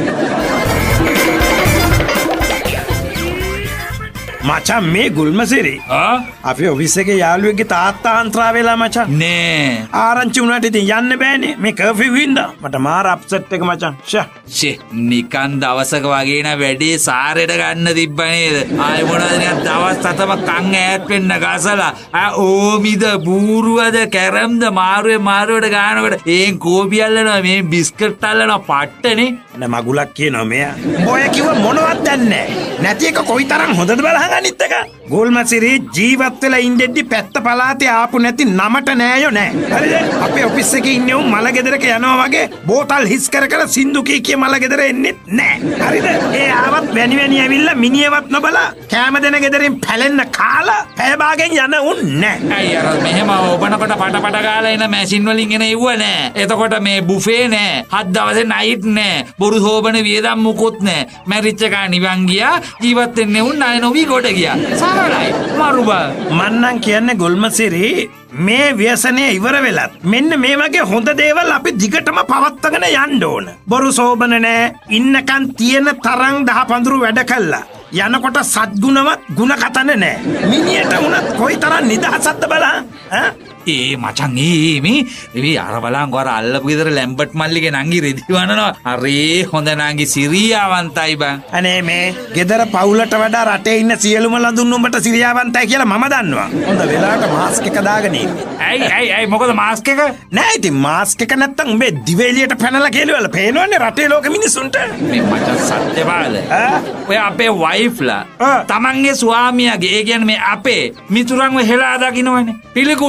මචං මේ ගුල්මසිරි ආ අපේ ඔෆිස් එකේ යාළුවෙක්ගේ තාත්තා අන්තරා වෙලා මචං නේ ආරංචි වුණාට ඉතින් යන්න බෑනේ මේ කර්ෆියු හින්දා මට මාර අප්සෙට් එක මචං ෂා ෂේ නිකන් දවසක වගේ න වැඩේ සාරෙට ගන්න තිබ්බ නේද ආයෙ මොනවද නිකන් දවස් හතම කන් ඈත් වෙන්න ගසලා ආ ඕමිද බූරුවද කැරම්ද මාරුවේ මාරුවට ගානකොට ඒන් කෝපි අල්ලනවා මේ බිස්කට් අල්ලනවා පට්ටනේ න මගුලක් කියනවා මෙයා ඔය කිව්ව මොනවත් දන්නේ නැති එක කොයිතරම් හොඳද බලහන් අනිත් එක ගෝල්මසිරි ජීවත් වෙලා ඉඳෙද්දි පැත්ත පළාතේ ආපු නැති නමට නෑයෝ නෑ හරිද අපේ ඔෆිස් එකේ ඉන්නේ උන් මල ගෙදරක යනවා වගේ බෝතල් හිස් කර කර සින්දු කී කිය මල ගෙදර එන්නේ නෑ හරිද ඒ ආවත් වැනි වැනි ඇවිල්ලා මිනියවත් නොබලා කැම දෙන ගෙදරින් පැලෙන්න කාලා පැය භාගෙන් යන උන් නෑ අය අර මෙහෙම ඔබනකොට පට පට ගාලා එන මැෂින් වලින් එන ඉව්ව නෑ එතකොට මේ බුෆේ නෑ හත් දවසේ නයිට් නෑ බොරු සෝබන වියදම් මුකුත් නෑ මැරිච්ච කා නිවන් ගියා ජීවත් වෙන්නේ උන් අය නොවි කොට ගියා සරලයි මරුබා මන්නම් කියන්නේ ගොල්මසිරි මේ ව්‍යසනය ඉවර වෙලත් මෙන්න මේ වගේ හොඳ දේවල් අපි දිගටම පවත්වාගෙන යන්න ඕන බොරු සෝබන නෑ ඉන්නකන් තියෙන තරම් දහ පඳුරු වැඩ කළා යනකොට සත්ගුණවත් ಗುಣ කතන නෑ මිනියට උනත් කොයිතරම් නිදහසක්ද බලන්න ඈ ඒ මචං ඒ මේ ඒ අර බලංග අර අල්ලපු ගෙදර ලැම්බර්ට් මල්ලිගේ නංගි රෙදි වනනවා හරි හොඳ නංගි සිරියාවන්තයි බං අනේ මේ ගෙදර පවුලට වඩා රටේ ඉන්න සියලුම ලඳුන් උඹට සිරියාවන්තයි කියලා මම දන්නවා හොඳ වෙලාවට මාස්ක් එක දාගෙන ඉන්නේ ඇයි ඇයි ඇයි මොකද මාස්ක් එක නෑ ඉතින් මාස්ක් එක නැත්තම් උඹේ දිවේලියට පැනලා කෙලවල පේනවනේ රටේ ලෝක මිනිසුන්ට මේ මචං සත්‍යපාල ඈ ඔය අපේ වයිෆ්ලා තමන්ගේ ස්වාමියාගේ ඒ කියන්නේ මේ අපේ මිතුරන්ව හෙලා දකින්නවනේ පිළිකුල් කරනවා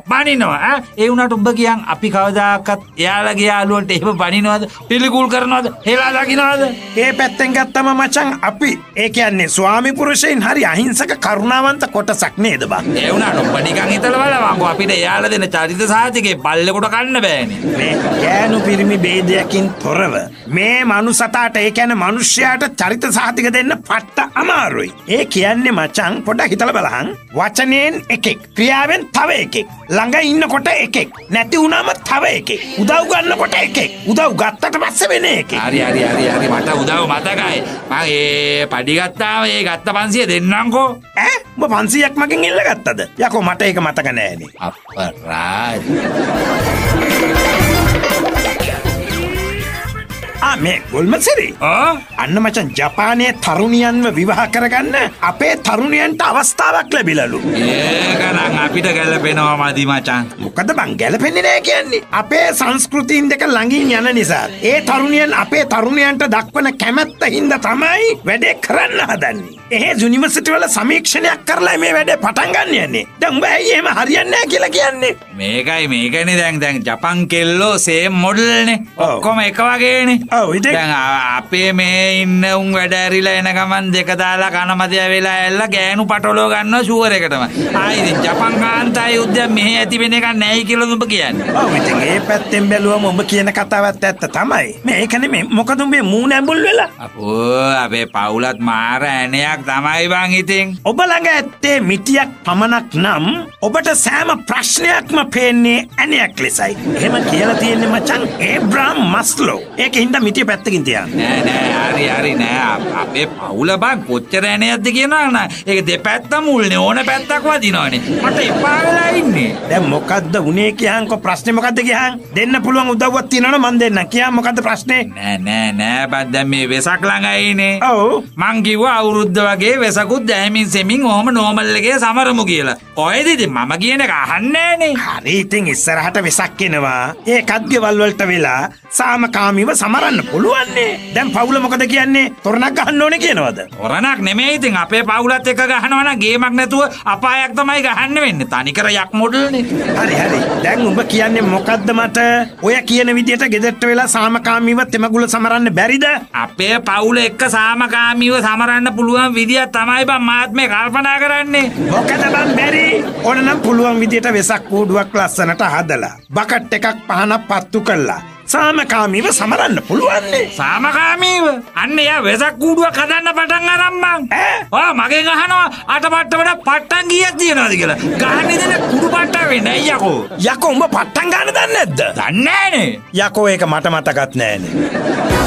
බනිනවා ඈ ඒ වුණාට ඔබ කියන් අපි කවදාකවත් එයාලගේ යාළුවන්ට එහෙම බනිනවද පිළිකුල් කරනවද හෙලා දකින්නවද ඒ පැත්තෙන් ගත්තම මචං අපි ඒ කියන්නේ ස්වාමි පුරුෂයන් හරි අහිංසක කරුණාවන්ත කොටසක් නේද බං ඒ වුණාට ඔබ නිකන් හිතලා බලවංකෝ අපිට එයාලා දෙන චරිත සාහිතිකේ පල්ලෙකට කන්න බෑනේ මේ ගෑනු පිරිමි ભેදයකින් තොරව මේ මනුසතාට ඒ කියන්නේ මිනිස්යාට චරිත සාහිතික දෙන්න පට්ට අමාරුයි ඒ කියන්නේ මචං පොඩ්ඩක් හිතලා බලහන් වචනයෙන් එකෙක් ක්‍රියාවෙන් තව එකෙක් ළඟ ඉන්නකොට එකෙක් නැති වුණාම තව එකෙක් උදව් ගන්නකොට එකෙක් උදව් ගත්තට පස්සේ වෙන එකෙක් හරි හරි හරි හරි මට උදව් මතකයි මම ඒ පඩි ගත්තාම ඒ ගත්ත පන්සිය දෙන්නම්කෝ ඈ උඹ පන්සියයක් මගෙන් ඉල්ල ගත්තද යකෝ මට ඒක මතක නෑනේ අපරාධ ආ මේ ගොල්මසිරි අන්න මචං ජපානයේ තරුණියන්ව විවාහ කරගන්න අපේ තරුණියන්ට අවස්ථාවක් ලැබිලලු ඒක නම් අපිට ගැලපෙනවා මදි මචං මොකද බං ගැලපෙන්නේ නෑ කියන්නේ අපේ සංස්කෘතීන් දෙක ළඟින් යන නිසා ඒ තරුණියන් අපේ තරුණියන්ට දක්වන කැමැත්ත හින්දා තමයි වැඩේ කරන්න හදන්නේ එහෙ යුනිවර්සිටි වල සමීක්ෂණයක් කරලා මේ වැඩේ පටන් ගන්න යන්නේ දැන් උඹ ඇයි එහෙම හරියන්නේ නැහැ කියලා කියන්නේ මේකයි මේකනේ දැන් දැන් ජපන් කෙල්ලෝ සේම් මොඩල්නේ ඔක්කොම එක වගේනේ ඔව් ඉතින් දැන් අපේ මේ ඉන්න උන් වැඩ ඇරිලා එන ගමන් දෙක දාලා කනමැද වෙලා ඇල්ල ගෑනු පටලෝ ගන්නවා ෂුවර් එකටම ආයි ඉතින් ජපන් කාන්තා යුද්ධය මෙහෙ ඇති වෙන එකක් නැයි කියලා උඹ කියන්නේ ඔව් ඉතින් ඒ පැත්තෙන් බැලුවම උඹ කියන කතාවත් ඇත්ත තමයි මේකනේ මේ මොකද උඹේ මූණ ඇඹුල් වෙලා අපෝ අපේ පවුලත් මාර ඇණයක් තමයි බං ඉතින් ඔබ ළඟ ඇත්තේ මිටියක් පමණක් නම් ඔබට සෑම ප්‍රශ්නයක්ම පේන්නේ ඇණයක් ලෙසයි එහෙම කියලා තියෙන්නේ මචං ඒබ්‍රාම් මස්ලෝ ඒකින්ද මිටිය පැත්තකින් තියන්න නෑ නෑ හරි හරි නෑ අපේ පවුල බං කොච්චර ඇණයක්ද කියනවා නෑ ඒක දෙපැත්තම මුල්නේ ඕන පැත්තක් වදිනවනේ මට එපා වෙලා ඉන්නේ දැන් මොකද්ද උනේ කියහන්කො ප්‍රශ්නේ මොකද්ද කියහන් දෙන්න පුළුවන් උදව්වක් තියෙනවනේ මන් දෙන්න කියහන් මොකද්ද ප්‍රශ්නේ නෑ නෑ නෑ බං දැන් මේ වෙසක් ළඟයිනේ ඔව් මං කිව්වා අවුරුද්ද වගේ වෙසකුත් දැහැමින් සෙමින් ඔහම නෝමල් එකේ සමරමු කියලා කොහෙද ඉතින් මම කියන එක අහන්නේ නෑනේ හරි ඉතින් ඉස්සරහට වෙසක් එනවා ඒ කද්දේවල් වලට වෙලා සාමකාමීව සමරන්න පුළුවන්නේ දැන් පවුල මොකද කියන්නේ තොරණක් ගහන්න ඕනේ කියනවද තොරණක් නෙමෙයි ඉතින් අපේ පවුලත් එක්ක ගහනවා නම් ගේමක් නැතුව අපායක් තමයි ගහන්න වෙන්නේ තනිකර යක් මොඩල්නේ හරි හරි දැන් උඹ කියන්නේ මොකද්ද මට ඔය කියන විදියට ගෙදරට වෙලා සාමකාමීව තෙමගුල සමරන්න බැරිද අපේ පවුල එක්ක සාමකාමීව සමරන්න පුළුවන් විදියක් තමයි බං මාත් මේ කල්පනා කරන්නේ මොකද බං බැරි ඕනනම් පුළුවන් විදියට වෙසක් කූඩුවක් ලස්සනට හදලා බකට් එකක් පහනක් පත්තු කළා සාමකාමීව සමරන්න පුළුවන්නේ සාමකාමීව අන්න එයා වෙසක් කූඩුවක් හදන්න පටන් අරන් මං ඔය මගෙන් අහනවා අටපට්ට වල පට්ටම් කීයක් තියනවද කියලා ගහන්නේ දෙන කුඩු පට්ටම් වෙන්නේ නෑ යකෝ යකෝ උඹ පට්ටම් ගන්න දන්නේ නැද්ද දන්නේ නෑනේ යකෝ ඒක මට මතකත් නෑනේ